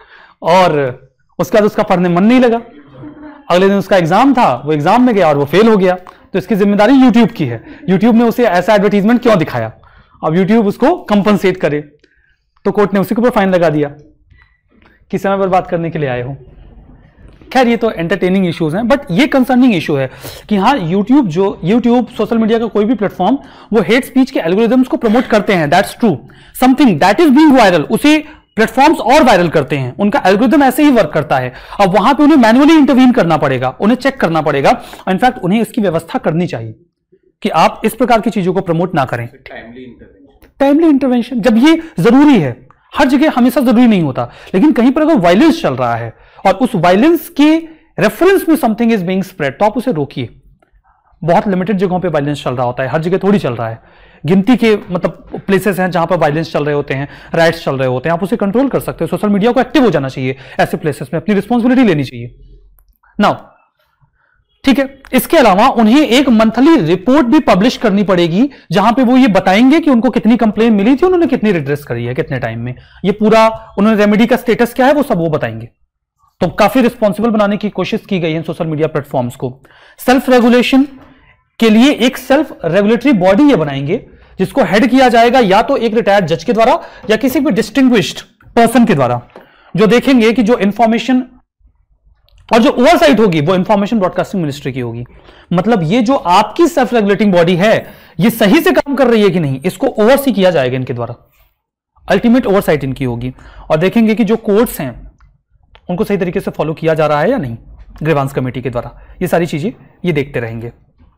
और उसके बाद उसका पढ़ने मन नहीं लगा। अगले दिन उसका एग्जाम था, वो एग्जाम में गया और वो फेल हो गया। तो इसकी जिम्मेदारी यूट्यूब की है, यूट्यूब ने उसे ऐसा एडवर्टीजमेंट क्यों दिखाया, अब यूट्यूब उसको कंपनसेट करे। तो कोर्ट ने उसी के ऊपर फाइन लगा दिया कि समय बर्बाद करने के लिए आए हो। खैर ये तो एंटरटेनिंग इश्यूज हैं, बट ये कंसर्निंग इशू है कि हाँ यूट्यूब जो यूट्यूब सोशल मीडिया का कोई भी प्लेटफॉर्म वो हेट स्पीच के एल्गोरिदम्स को प्रमोट करते हैं, that's true. Something that is being viral उसे प्लेटफॉर्म्स और वायरल करते हैं, उनका एल्गोरिदम ऐसे ही वर्क करता है। अब वहां पे उन्हें मैन्युअली इंटरवीन करना पड़ेगा, उन्हें चेक करना पड़ेगा, इनफैक्ट उन्हें इसकी व्यवस्था करनी चाहिए कि आप इस प्रकार की चीजों को प्रमोट ना करें। टाइमली इंटरवेंशन, टाइमली इंटरवेंशन जब ये जरूरी है, हर जगह हमेशा जरूरी नहीं होता, लेकिन कहीं पर अगर वायलेंस चल रहा है और उस वायलेंस के रेफरेंस में समथिंग इज बीइंग स्प्रेड तो आप उसे रोकिए। बहुत लिमिटेड जगहों पे वायलेंस चल रहा होता है, हर जगह थोड़ी चल रहा है। गिनती के मतलब प्लेसेस हैं जहां पर वायलेंस चल रहे होते हैं, राइट्स चल रहे होते हैं, आप उसे कंट्रोल कर सकते हो। सोशल मीडिया को एक्टिव हो जाना चाहिए ऐसे प्लेसेस में, अपनी रिस्पॉन्सिबिलिटी लेनी चाहिए। नाउ ठीक है, इसके अलावा उन्हें एक मंथली रिपोर्ट भी पब्लिश करनी पड़ेगी जहां पे वो ये बताएंगे कि उनको कितनी कंप्लेन मिली थी, उन्होंने कितनी रिड्रेस करी है, कितने टाइम में, ये पूरा उन्होंने रेमेडी का स्टेटस क्या है वो सब वो बताएंगे। तो काफी रिस्पॉन्सिबल बनाने की कोशिश की गई है सोशल मीडिया प्लेटफॉर्म्स को। सेल्फ रेगुलेशन के लिए एक सेल्फ रेगुलेटरी बॉडी ये बनाएंगे जिसको हेड किया जाएगा या तो एक रिटायर्ड जज के द्वारा या किसी भी डिस्टिंग्विश्ड पर्सन के द्वारा, जो देखेंगे कि जो इंफॉर्मेशन और जो ओवरसाइट होगी वो इंफॉर्मेशन ब्रॉडकास्टिंग मिनिस्ट्री की होगी। मतलब ये जो आपकी सेल्फ रेगुलेटिंग बॉडी है ये सही से काम कर रही है कि नहीं, इसको ओवरसी किया जाएगा इनके द्वारा, अल्टीमेट ओवरसाइट इनकी होगी। और देखेंगे कि जो कोर्ट्स हैं उनको सही तरीके से फॉलो किया जा रहा है या नहीं ग्रीवांस कमेटी के द्वारा, ये सारी चीजें ये देखते रहेंगे।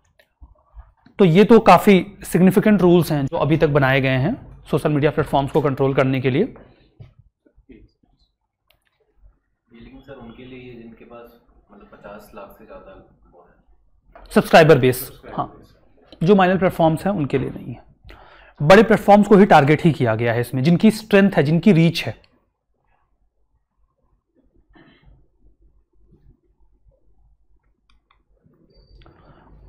तो ये तो काफी सिग्निफिकेंट रूल्स हैं जो अभी तक बनाए गए हैं सोशल मीडिया प्लेटफॉर्म्स को कंट्रोल करने के लिए। लेकिन सर उनके लिए जिनके पास मतलब पचास लाख से ज्यादा वो है सब्सक्राइबर बेस, हाँ, जो माइनर प्लेटफॉर्म्स हैं उनके लिए नहीं है। बड़े प्लेटफॉर्म्स को ही टारगेट ही किया गया है इसमें, जिनकी स्ट्रेंथ है, जिनकी रीच है।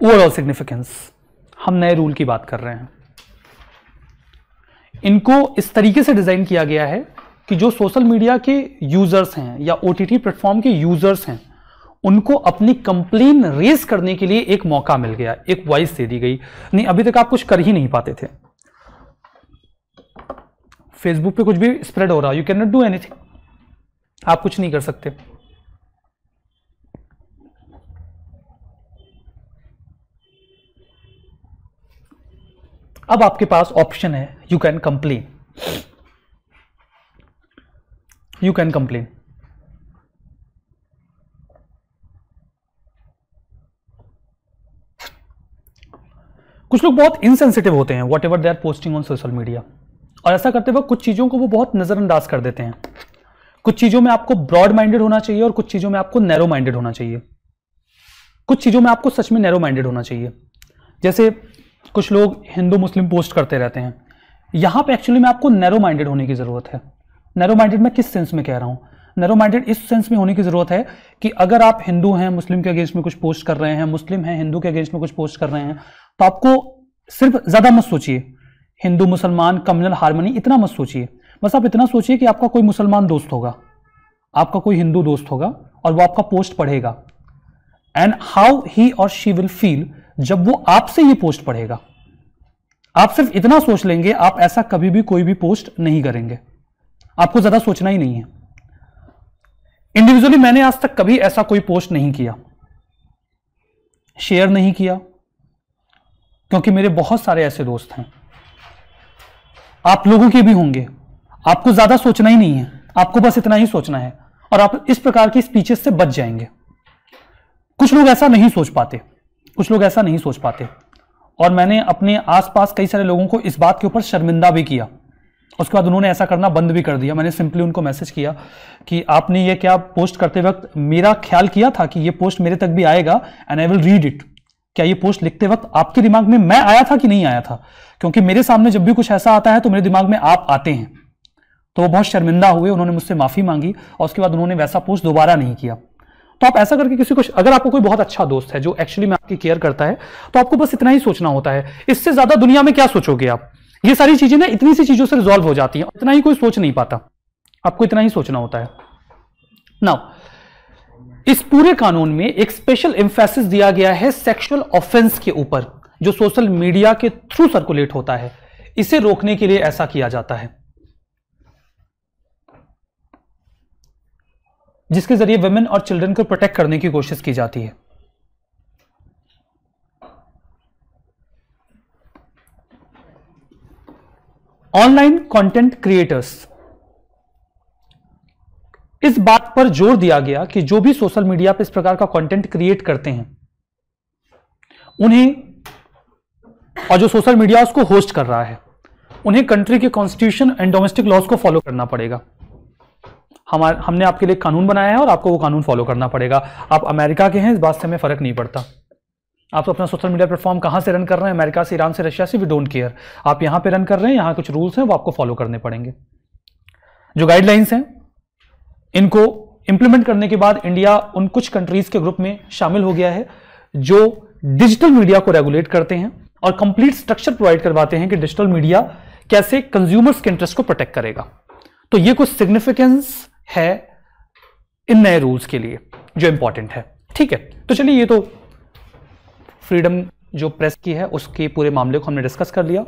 ओवरऑल सिग्निफिकेंस, हम नए रूल की बात कर रहे हैं। इनको इस तरीके से डिजाइन किया गया है कि जो सोशल मीडिया के यूजर्स हैं या ओटीटी प्लेटफॉर्म के यूजर्स हैं, उनको अपनी कंप्लेन रेज करने के लिए एक मौका मिल गया, एक वॉइस दे दी गई। नहीं, अभी तक आप कुछ कर ही नहीं पाते थे। फेसबुक पे कुछ भी स्प्रेड हो रहा, you can not do anything, आप कुछ नहीं कर सकते। अब आपके पास ऑप्शन है, you can complain, you can complain. कुछ लोग बहुत इनसेंसिटिव होते हैं whatever they are posting on social media, और ऐसा करते वक्त कुछ चीजों को वो बहुत नजरअंदाज कर देते हैं। कुछ चीजों में आपको ब्रॉड माइंडेड होना चाहिए और कुछ चीजों में आपको नैरो माइंडेड होना चाहिए। कुछ चीजों में आपको सच में नैरो माइंडेड होना चाहिए। जैसे कुछ लोग हिंदू मुस्लिम पोस्ट करते रहते हैं, यहां पे एक्चुअली में आपको नैरो माइंडेड होने की जरूरत है। नैरो माइंडेड मैं किस सेंस में कह रहा हूं? नैरो माइंडेड इस सेंस में होने की जरूरत है कि अगर आप हिंदू हैं, मुस्लिम के अगेंस्ट में कुछ पोस्ट कर रहे हैं, मुस्लिम हैं हिंदू के अगेंस्ट में कुछ पोस्ट कर रहे हैं, तो आपको सिर्फ ज्यादा मत सोचिए हिंदू मुसलमान कम्युनल हार्मनी, इतना मत सोचिए। बस आप इतना सोचिए कि आपका कोई मुसलमान दोस्त होगा, आपका कोई हिंदू दोस्त होगा और वो आपका पोस्ट पढ़ेगा, एंड हाउ ही और शी विल फील जब वो आपसे ये पोस्ट पढ़ेगा। आप सिर्फ इतना सोच लेंगे, आप ऐसा कभी भी कोई भी पोस्ट नहीं करेंगे, आपको ज्यादा सोचना ही नहीं है। इंडिविजुअली मैंने आज तक कभी ऐसा कोई पोस्ट नहीं किया, शेयर नहीं किया, क्योंकि मेरे बहुत सारे ऐसे दोस्त हैं, आप लोगों के भी होंगे। आपको ज्यादा सोचना ही नहीं है, आपको बस इतना ही सोचना है और आप इस प्रकार की स्पीचेस से बच जाएंगे। कुछ लोग ऐसा नहीं सोच पाते, कुछ लोग ऐसा नहीं सोच पाते और मैंने अपने आसपास कई सारे लोगों को इस बात के ऊपर शर्मिंदा भी किया। उसके बाद उन्होंने ऐसा करना बंद भी कर दिया। मैंने सिंपली उनको मैसेज किया कि आपने ये क्या पोस्ट करते वक्त मेरा ख्याल किया था कि ये पोस्ट मेरे तक भी आएगा and I will read it. क्या ये पोस्ट लिखते वक्त आपके दिमाग में मैं आया था कि नहीं आया था? क्योंकि मेरे सामने जब भी कुछ ऐसा आता है तो मेरे दिमाग में आप आते हैं। तो वो बहुत शर्मिंदा हुए, उन्होंने मुझसे माफी मांगी और उसके बाद उन्होंने वैसा पोस्ट दोबारा नहीं किया। तो आप ऐसा करके किसी को, अगर आपको कोई बहुत अच्छा दोस्त है जो एक्चुअली में आपकी केयर करता है, तो आपको बस इतना ही सोचना होता है। इससे ज्यादा दुनिया में क्या सोचोगे आप? ये सारी चीजें ना इतनी सी चीजों से रिजॉल्व हो जाती हैं, इतना ही कोई सोच नहीं पाता, आपको इतना ही सोचना होता है। नाउ इस पूरे कानून में एक स्पेशल एम्फेसिस दिया गया है सेक्सुअल ऑफेंस के ऊपर, जो सोशल मीडिया के थ्रू सर्कुलेट होता है। इसे रोकने के लिए ऐसा किया जाता है, जिसके जरिए वुमेन और चिल्ड्रन को प्रोटेक्ट करने की कोशिश की जाती है। ऑनलाइन कंटेंट क्रिएटर्स, इस बात पर जोर दिया गया कि जो भी सोशल मीडिया पर इस प्रकार का कंटेंट क्रिएट करते हैं उन्हें, और जो सोशल मीडिया उसको होस्ट कर रहा है, उन्हें कंट्री के कॉन्स्टिट्यूशन एंड डोमेस्टिक लॉज को फॉलो करना पड़ेगा। हमारे हमने आपके लिए कानून बनाया है और आपको वो कानून फॉलो करना पड़ेगा। आप अमेरिका के हैं, इस बात से हमें फर्क नहीं पड़ता। आप तो अपना सोशल मीडिया प्लेटफॉर्म कहां से रन कर रहे हैं, अमेरिका से, ईरान से, रशिया से, वी डोंट केयर। आप यहां पे रन कर रहे हैं, यहां कुछ रूल्स हैं वो आपको फॉलो करने पड़ेंगे। जो गाइडलाइंस हैं इनको इंप्लीमेंट करने के बाद इंडिया उन कुछ कंट्रीज के ग्रुप में शामिल हो गया है जो डिजिटल मीडिया को रेगुलेट करते हैं और कंप्लीट स्ट्रक्चर प्रोवाइड करवाते हैं कि डिजिटल मीडिया कैसे कंज्यूमर्स के इंटरेस्ट को प्रोटेक्ट करेगा। तो ये कुछ सिग्निफिकेंस है इन नए रूल्स के लिए जो इंपॉर्टेंट है। ठीक है, तो चलिए, ये तो फ्रीडम जो प्रेस की है उसके पूरे मामले को हमने डिस्कस कर लिया।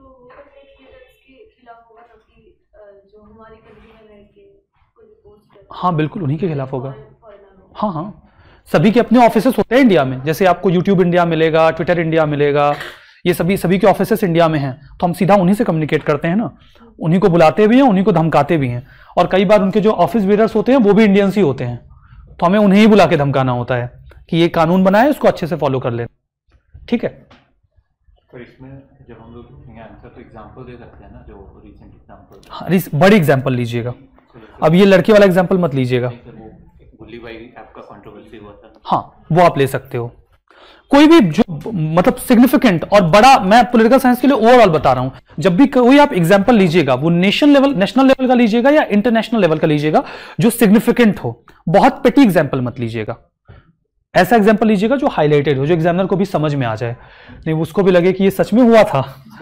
हाँ बिल्कुल, उन्हीं के खिलाफ होगा। हाँ हाँ, सभी के अपने ऑफिसेस होते हैं इंडिया में। जैसे आपको यूट्यूब इंडिया मिलेगा, ट्विटर इंडिया मिलेगा, ये सभी सभी के ऑफिसेस इंडिया में हैं, तो हम सीधा उन्हीं से कम्युनिकेट करते हैं ना। उन्हीं को बुलाते भी हैं, उन्हीं को धमकाते भी हैं, और कई बार उनके जो ऑफिस बेरर्स होते हैं वो भी इंडियंस ही होते हैं, तो हमें उन्हें ही बुला के धमकाना होता है कि ये कानून बना है, इसको अच्छे से फॉलो कर लें। ठीक है, तो इसमें जब हम लोग आंसर तो एग्जांपल दे सकते हैं ना, जो रीसेंट एग्जांपल। हाँ, बड़ी एग्जांपल लीजिएगा। अब ये लड़के वाला एग्जांपल मत लीजिएगा। गुल्ली बाई ऐप का कंट्रोवर्सी हुआ था। हाँ, वो आप ले सकते हो। कोई भी जो मतलब सिग्निफिकेंट और बड़ा, मैं पॉलिटिकल साइंस के लिए ओवरऑल बता रहा हूं, जब भी कोई आप एग्जांपल लीजिएगा वो नेशन लेवल नेशनल लेवल का लीजिएगा या इंटरनेशनल लेवल का लीजिएगा, जो सिग्निफिकेंट हो। बहुत पेटी एग्जांपल मत लीजिएगा। ऐसा एग्जाम्पल लीजिएगा जो हाईलाइटेड हो, जो एग्जामिनर को भी समझ में आ जाए, नहीं उसको भी लगे कि ये सच में हुआ था।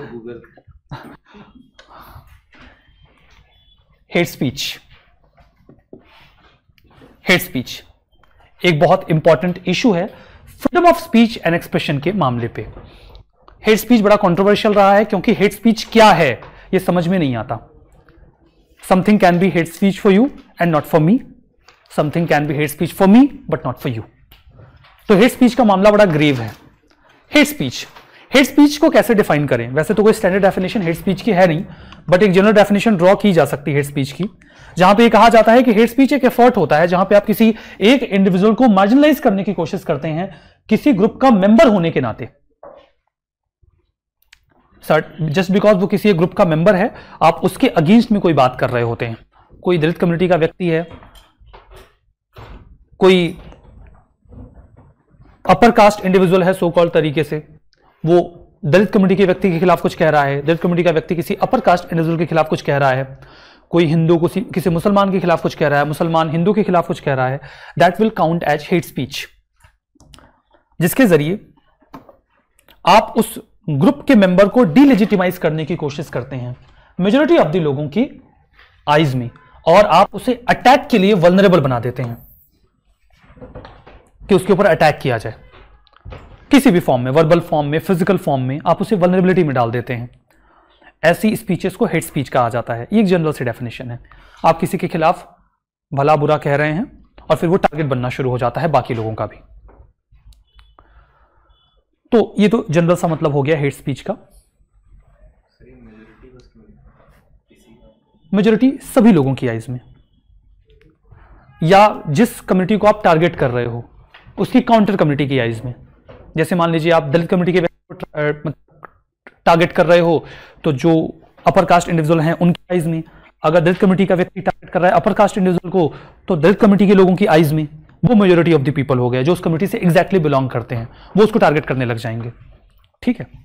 हेट स्पीच, हेट स्पीच एक बहुत इंपॉर्टेंट इशू है freedom of speech and expression के मामले पे। हेट स्पीच बड़ा कंट्रोवर्शियल रहा है क्योंकि हेट स्पीच क्या है ये समझ में नहीं आता। Something can be hate speech for you and not for me, something can be hate speech for me but not for you. तो हेट स्पीच का मामला बड़ा ग्रेव है। हेट स्पीच, हेट स्पीच को कैसे डिफाइन करें? वैसे तो कोई स्टैंडर्ड डेफिनेशन हेट स्पीच की है नहीं, बट एक जनरल डेफिनेशन ड्रॉ की जा सकती है हेट स्पीच की, जहां पे ये कहा जाता है कि हेट स्पीच एक एफर्ट होता है जहां पे आप किसी एक इंडिविजुअल को मार्जिनलाइज करने की कोशिश करते हैं किसी ग्रुप का मेंबर होने के नाते। जस्ट बिकॉज वो किसी एक ग्रुप का मेंबर है, आप उसके अगेंस्ट में कोई बात कर रहे होते हैं। कोई दलित कम्युनिटी का व्यक्ति है, कोई अपर कास्ट इंडिविजुअल है सो कॉल्ड तरीके से, वो दलित कम्युनिटी के व्यक्ति के खिलाफ कुछ कह रहा है, दलित कम्युनिटी का व्यक्ति किसी अपर कास्ट इंडिविजुअल के खिलाफ कुछ कह रहा है, कोई हिंदू को किसी मुसलमान के खिलाफ कुछ कह रहा है, मुसलमान हिंदू के खिलाफ कुछ कह रहा है, that will count as hate speech, जिसके जरिए आप उस ग्रुप के मेंबर को डीलेजिटिमाइज करने की कोशिश करते हैं मेजॉरिटी ऑफ द लोगों की आईज में, और आप उसे अटैक के लिए वल्नरेबल बना देते हैं कि उसके ऊपर अटैक किया जाए किसी भी फॉर्म में, वर्बल फॉर्म में, फिजिकल फॉर्म में, आप उसे वल्नरेबिलिटी में डाल देते हैं। ऐसी स्पीचेस को हेट स्पीच कहा जाता है। ये एक जनरल सी डेफिनेशन है। आप किसी के खिलाफ भला बुरा कह रहे हैं और फिर वो टारगेट बनना शुरू हो जाता है बाकी लोगों का भी। तो ये तो जनरल सा मतलब हो गया हेट स्पीच का। मेजॉरिटी सभी लोगों की आइज में, या जिस कम्युनिटी को आप टारगेट कर रहे हो उसकी काउंटर कम्युनिटी की आइज में। जैसे मान लीजिए आप दलित कम्युनिटी के व्यक्ति को टारगेट कर रहे हो तो जो अपर कास्ट इंडिविजुअल हैं उनकी आइज में, अगर दलित कम्युनिटी का व्यक्ति टारगेट कर रहा है अपर कास्ट इंडिविजुअल को तो दलित कम्युनिटी के लोगों की आइज में वो मेजॉरिटी ऑफ द पीपल हो गए जो उस कम्युनिटी से एग्जैक्टली बिलोंग करते हैं, वो उसको टारगेट करने लग जाएंगे। ठीक है।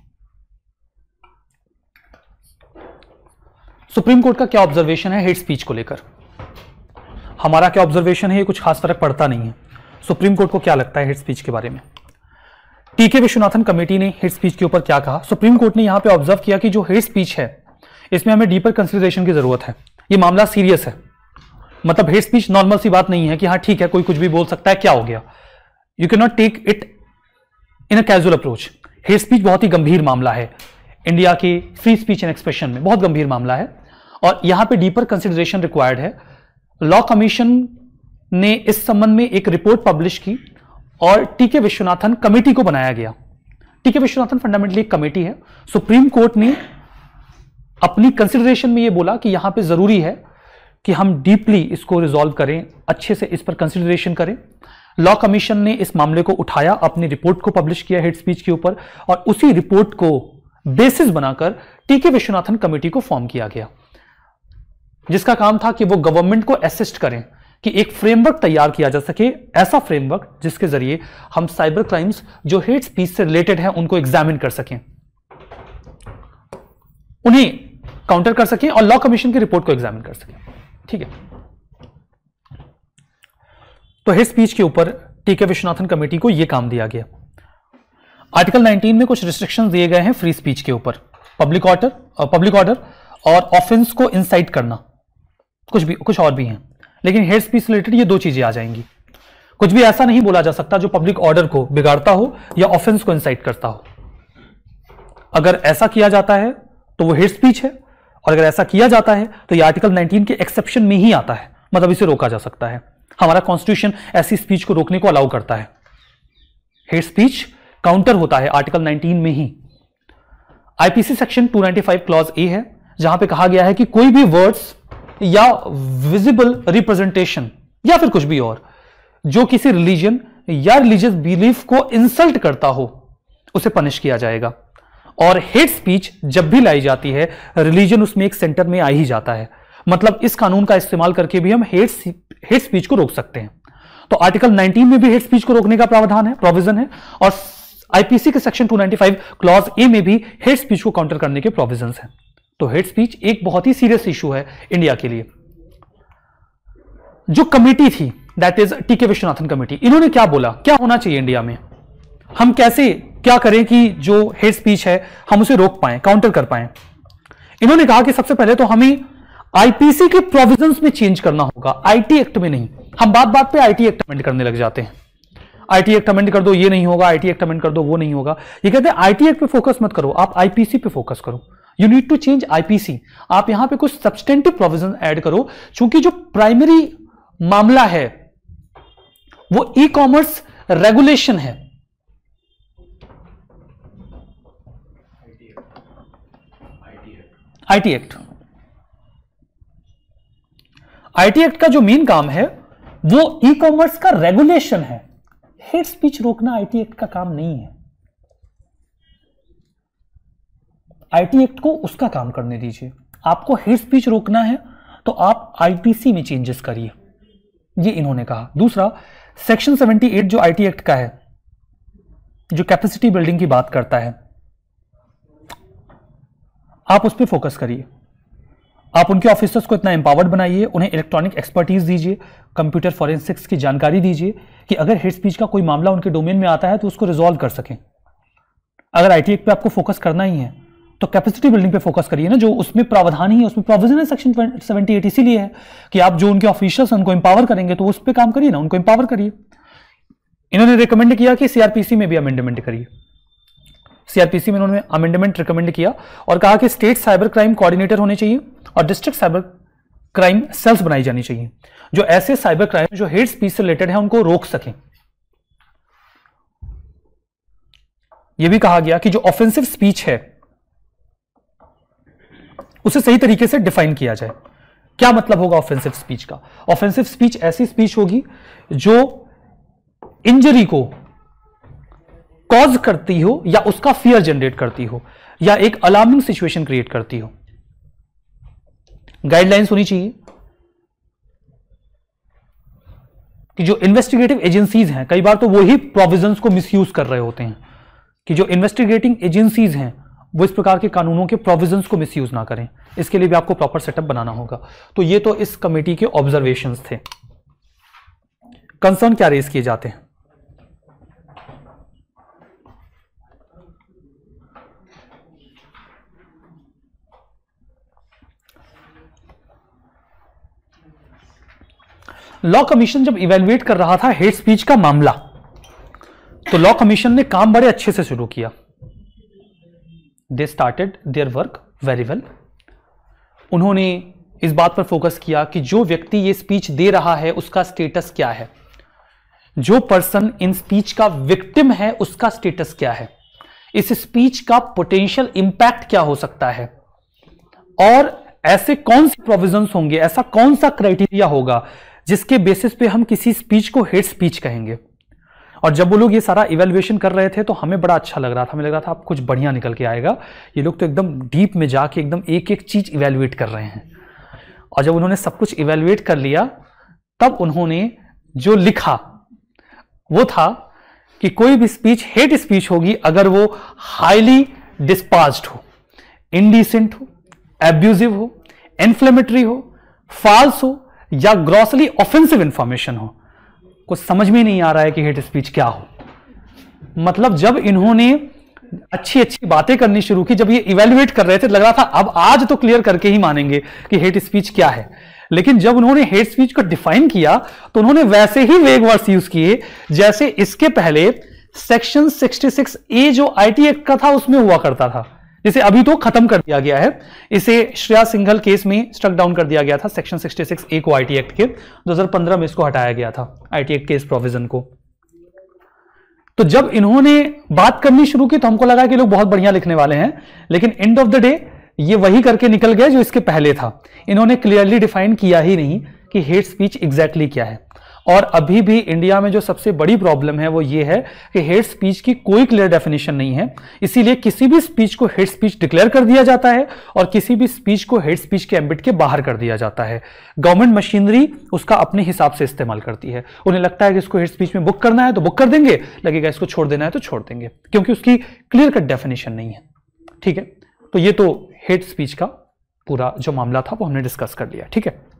सुप्रीम कोर्ट का क्या ऑब्जर्वेशन है हेट स्पीच को लेकर? हमारा क्या ऑब्जर्वेशन है ये कुछ खास फर्क पड़ता नहीं है। सुप्रीम कोर्ट को क्या लगता है हेट स्पीच के बारे में? टी के विश्वनाथन कमेटी ने हेट स्पीच के ऊपर क्या कहा? सुप्रीम कोर्ट ने यहां पे ऑब्जर्व किया कि जो हेट स्पीच है इसमें हमें डीपर कंसिडरेशन की जरूरत है। ये मामला सीरियस है, मतलब हेट स्पीच नॉर्मल सी बात नहीं है कि हाँ ठीक है कोई कुछ भी बोल सकता है, क्या हो गया। You can not take it in a casual approach. Hate speech बहुत ही गंभीर मामला है इंडिया के फ्री स्पीच एंड एक्सप्रेशन में, बहुत गंभीर मामला है और यहां पे डीपर कंसिडरेशन रिक्वायर्ड है। लॉ कमीशन ने इस संबंध में एक रिपोर्ट पब्लिश की और टी के विश्वनाथन कमेटी को बनाया गया। टी के विश्वनाथन फंडामेंटली एक कमेटी है। सुप्रीम कोर्ट ने अपनी कंसिडरेशन में यह बोला कि यहां पे जरूरी है कि हम डीपली इसको रिजॉल्व करें, अच्छे से इस पर कंसिडरेशन करें। लॉ कमीशन ने इस मामले को उठाया, अपनी रिपोर्ट को पब्लिश किया हेट स्पीच के ऊपर और उसी रिपोर्ट को बेसिस बनाकर टी के विश्वनाथन कमेटी को फॉर्म किया गया, जिसका काम था कि वो गवर्नमेंट को असिस्ट करें कि एक फ्रेमवर्क तैयार किया जा सके, ऐसा फ्रेमवर्क जिसके जरिए हम साइबर क्राइम्स जो हेट स्पीच से रिलेटेड है उनको एग्जामिन कर सकें, उन्हें काउंटर कर सकें और लॉ कमीशन की रिपोर्ट को एग्जामिन कर सकें। ठीक है। तो हेट स्पीच के ऊपर टी के विश्वनाथन कमेटी को यह काम दिया गया। आर्टिकल नाइनटीन में कुछ रिस्ट्रिक्शंस दिए गए हैं फ्री स्पीच के ऊपर, पब्लिक ऑर्डर पब्लिक ऑर्डर और ऑफेंस को इंसाइट करना, कुछ भी कुछ और भी हैं, लेकिन हेट स्पीच रिलेटेड ये दो चीजें आ जाएंगी। कुछ भी ऐसा नहीं बोला जा सकता जो पब्लिक ऑर्डर को बिगाड़ता हो या ऑफेंस को इंसाइट करता हो। अगर ऐसा किया जाता है तो वो हेट स्पीच है, और अगर ऐसा किया जाता है तो ये आर्टिकल नाइनटीन के एक्सेप्शन में ही आता है, मतलब इसे रोका जा सकता है। हमारा कॉन्स्टिट्यूशन ऐसी स्पीच को रोकने को अलाउ करता है। हेट स्पीच काउंटर होता है आर्टिकल नाइनटीन में ही। IPC section two ninety five clause A है, जहां पे कहा गया है कि कोई भी वर्ड्स या विजिबल रिप्रेजेंटेशन या फिर कुछ भी और जो किसी रिलीजन या रिलीजियस बिलीफ को इंसल्ट करता हो उसे पनिश किया जाएगा। और हेट स्पीच जब भी लाई जाती है रिलीजन उसमें एक सेंटर में आ ही जाता है, मतलब इस कानून का इस्तेमाल करके भी हम हेट हेट स्पीच को रोक सकते हैं। तो आर्टिकल नाइनटीन में भी हेट स्पीच को रोकने का प्रावधान है, प्रोविजन है, और आईपीसी के section two ninety five clause A में भी हेट स्पीच को काउंटर करने के प्रोविजंस हैं। तो हेट स्पीच एक बहुत ही सीरियस इशू है इंडिया के लिए। जो कमेटी थी that is T K Vishwanathan committee, इन्होंने क्या बोला, क्या होना चाहिए इंडिया में, हम कैसे क्या करें कि जो हेट स्पीच है हम उसे रोक पाएं, काउंटर कर पाएं। इन्होंने कहा कि सबसे पहले तो हमें आईपीसी के प्रोविजंस में चेंज करना होगा, आईटी एक्ट में नहीं। हम बात बात पे आईटी एक्ट अमेंड करने लग जाते हैं, आईटी एक्ट अमेंड कर दो ये नहीं होगा, आईटी एक्ट अमेंड कर दो वो नहीं होगा। ये कहते हैं आईटी एक्ट पे फोकस मत करो, आप आईपीसी पे फोकस करो। You need to change IPC. आप यहां पे कुछ सब्सटेंटिव प्रोविजन ऐड करो, क्योंकि जो प्राइमरी मामला है वो ई कॉमर्स रेगुलेशन है। आईटी एक्ट आईटी एक्ट का जो मेन काम है वो ई कॉमर्स का रेगुलेशन है। हेट स्पीच रोकना आईटी एक्ट का काम नहीं है। आईटी एक्ट को उसका काम करने दीजिए। आपको हेट स्पीच रोकना है तो आप आईपीसी में चेंजेस करिए, ये इन्होंने कहा। दूसरा, सेक्शन अठहत्तर जो आईटी एक्ट का है, जो कैपेसिटी बिल्डिंग की बात करता है, आप उस पर फोकस करिए। आप उनके ऑफिसर्स को इतना एम्पावर्ड बनाइए, उन्हें इलेक्ट्रॉनिक एक्सपर्टीज दीजिए, कंप्यूटर फॉरेंसिक्स की जानकारी दीजिए कि अगर हेट स्पीच का कोई मामला उनके डोमेन में आता है तो उसको रिजॉल्व कर सकें। अगर आईटी एक्ट पे आपको फोकस करना ही है तो कैपेसिटी बिल्डिंग पे फोकस करिए ना, जो उसमें प्रावधान ही है, उसमें प्रोविजन है सेक्शन अठहत्तर, इसीलिए है कि आप जो उनके ऑफिशियल्स उनको एम्पावर करेंगे तो उस पर काम करिए ना, उनको एम्पावर करिए। इन्होंने रिकमेंड किया कि सीआरपीसी में भी अमेंडमेंट करिए। सीआरपीसी में उन्होंने अमेंडमेंट रिकमेंड किया और कहा कि स्टेट साइबर क्राइम कोऑर्डिनेटर होने चाहिए और डिस्ट्रिक्ट साइबर क्राइम सेल्स बनाई जानी चाहिए, जो ऐसे साइबर क्राइम जो हेट स्पीच से रिलेटेड है उनको रोक सकें। यह भी कहा गया कि जो ऑफेंसिव स्पीच है उसे सही तरीके से डिफाइन किया जाए। क्या मतलब होगा ऑफेंसिव स्पीच का? ऑफेंसिव स्पीच ऐसी स्पीच होगी जो इंजरी को कॉज करती हो या उसका फियर जनरेट करती हो या एक अलार्मिंग सिचुएशन क्रिएट करती हो। गाइडलाइंस होनी चाहिए कि जो इन्वेस्टिगेटिव एजेंसीज हैं, कई बार तो वही प्रोविजंस को मिसयूज कर रहे होते हैं, कि जो इन्वेस्टिगेटिंग एजेंसीज हैं वो इस प्रकार के कानूनों के प्रोविजंस को मिसयूज ना करें। इसके लिए भी आपको प्रॉपर सेटअप बनाना होगा। तो ये तो इस कमेटी के ऑब्जर्वेशंस थे। कंसर्न क्या रेज किए जाते हैं? लॉ कमीशन जब इवैल्यूएट कर रहा था हेट स्पीच का मामला, तो लॉ कमीशन ने काम बड़े अच्छे से शुरू किया। They started their work very well. उन्होंने इस बात पर फोकस किया कि जो व्यक्ति ये स्पीच दे रहा है उसका स्टेटस क्या है, जो पर्सन इन स्पीच का विक्टिम है उसका स्टेटस क्या है, इस स्पीच का पोटेंशियल इंपैक्ट क्या हो सकता है, और ऐसे कौन से प्रोविजंस होंगे, ऐसा कौन सा क्राइटेरिया होगा जिसके बेसिस पे हम किसी स्पीच को हेट स्पीच कहेंगे। और जब वो लोग ये सारा इवैल्यूएशन कर रहे थे तो हमें बड़ा अच्छा लग रहा था, हमें लग रहा था आप कुछ बढ़िया निकल के आएगा। ये लोग तो एकदम डीप में जाके एकदम एक एक चीज इवैल्यूएट कर रहे हैं। और जब उन्होंने सब कुछ इवैल्यूएट कर लिया तब उन्होंने जो लिखा वो था कि कोई भी स्पीच हेट स्पीच होगी अगर वो हाईली डिस्पार्ज्ड हो, इंडिसेंट हो, एब्यूजिव हो, इन्फ्लेमेटरी हो, फॉल्स हो या ग्रॉसली ऑफेंसिव इंफॉर्मेशन हो। कुछ समझ में नहीं आ रहा है कि हेट स्पीच क्या हो। मतलब जब इन्होंने अच्छी अच्छी बातें करनी शुरू की, जब ये इवैल्यूएट कर रहे थे, लग रहा था अब आज तो क्लियर करके ही मानेंगे कि हेट स्पीच क्या है। लेकिन जब उन्होंने हेट स्पीच को डिफाइन किया तो उन्होंने वैसे ही वेग वर्ड्स यूज किए जैसे इसके पहले सेक्शन छियासठ ए जो आईटी एक्ट का था उसमें हुआ करता था, जिसे अभी तो खत्म कर दिया गया है। इसे श्रेया सिंघल केस में स्ट्रक डाउन कर दिया गया था, सेक्शन छियासठ ए को आईटी एक्ट के दो हज़ार पंद्रह में इसको हटाया गया था, आईटी एक्ट के इस प्रोविजन को। तो जब इन्होंने बात करनी शुरू की तो हमको लगा कि लोग बहुत बढ़िया लिखने वाले हैं, लेकिन एंड ऑफ द डे ये वही करके निकल गए जो इसके पहले था। इन्होंने क्लियरली डिफाइन किया ही नहीं कि हेट स्पीच एग्जैक्टली क्या है। और अभी भी इंडिया में जो सबसे बड़ी प्रॉब्लम है वो ये है कि हेट स्पीच की कोई क्लियर डेफिनेशन नहीं है, इसीलिए किसी भी स्पीच को हेट स्पीच डिक्लेयर कर दिया जाता है और किसी भी स्पीच को हेट स्पीच के एम्बिट के बाहर कर दिया जाता है। गवर्नमेंट मशीनरी उसका अपने हिसाब से इस्तेमाल करती है। उन्हें लगता है कि इसको हेट स्पीच में बुक करना है तो बुक कर देंगे, लगेगा इसको छोड़ देना है तो छोड़ देंगे, क्योंकि उसकी क्लियर कट डेफिनेशन नहीं है। ठीक है, तो ये तो हेट स्पीच का पूरा जो मामला था वो हमने डिस्कस कर लिया। ठीक है।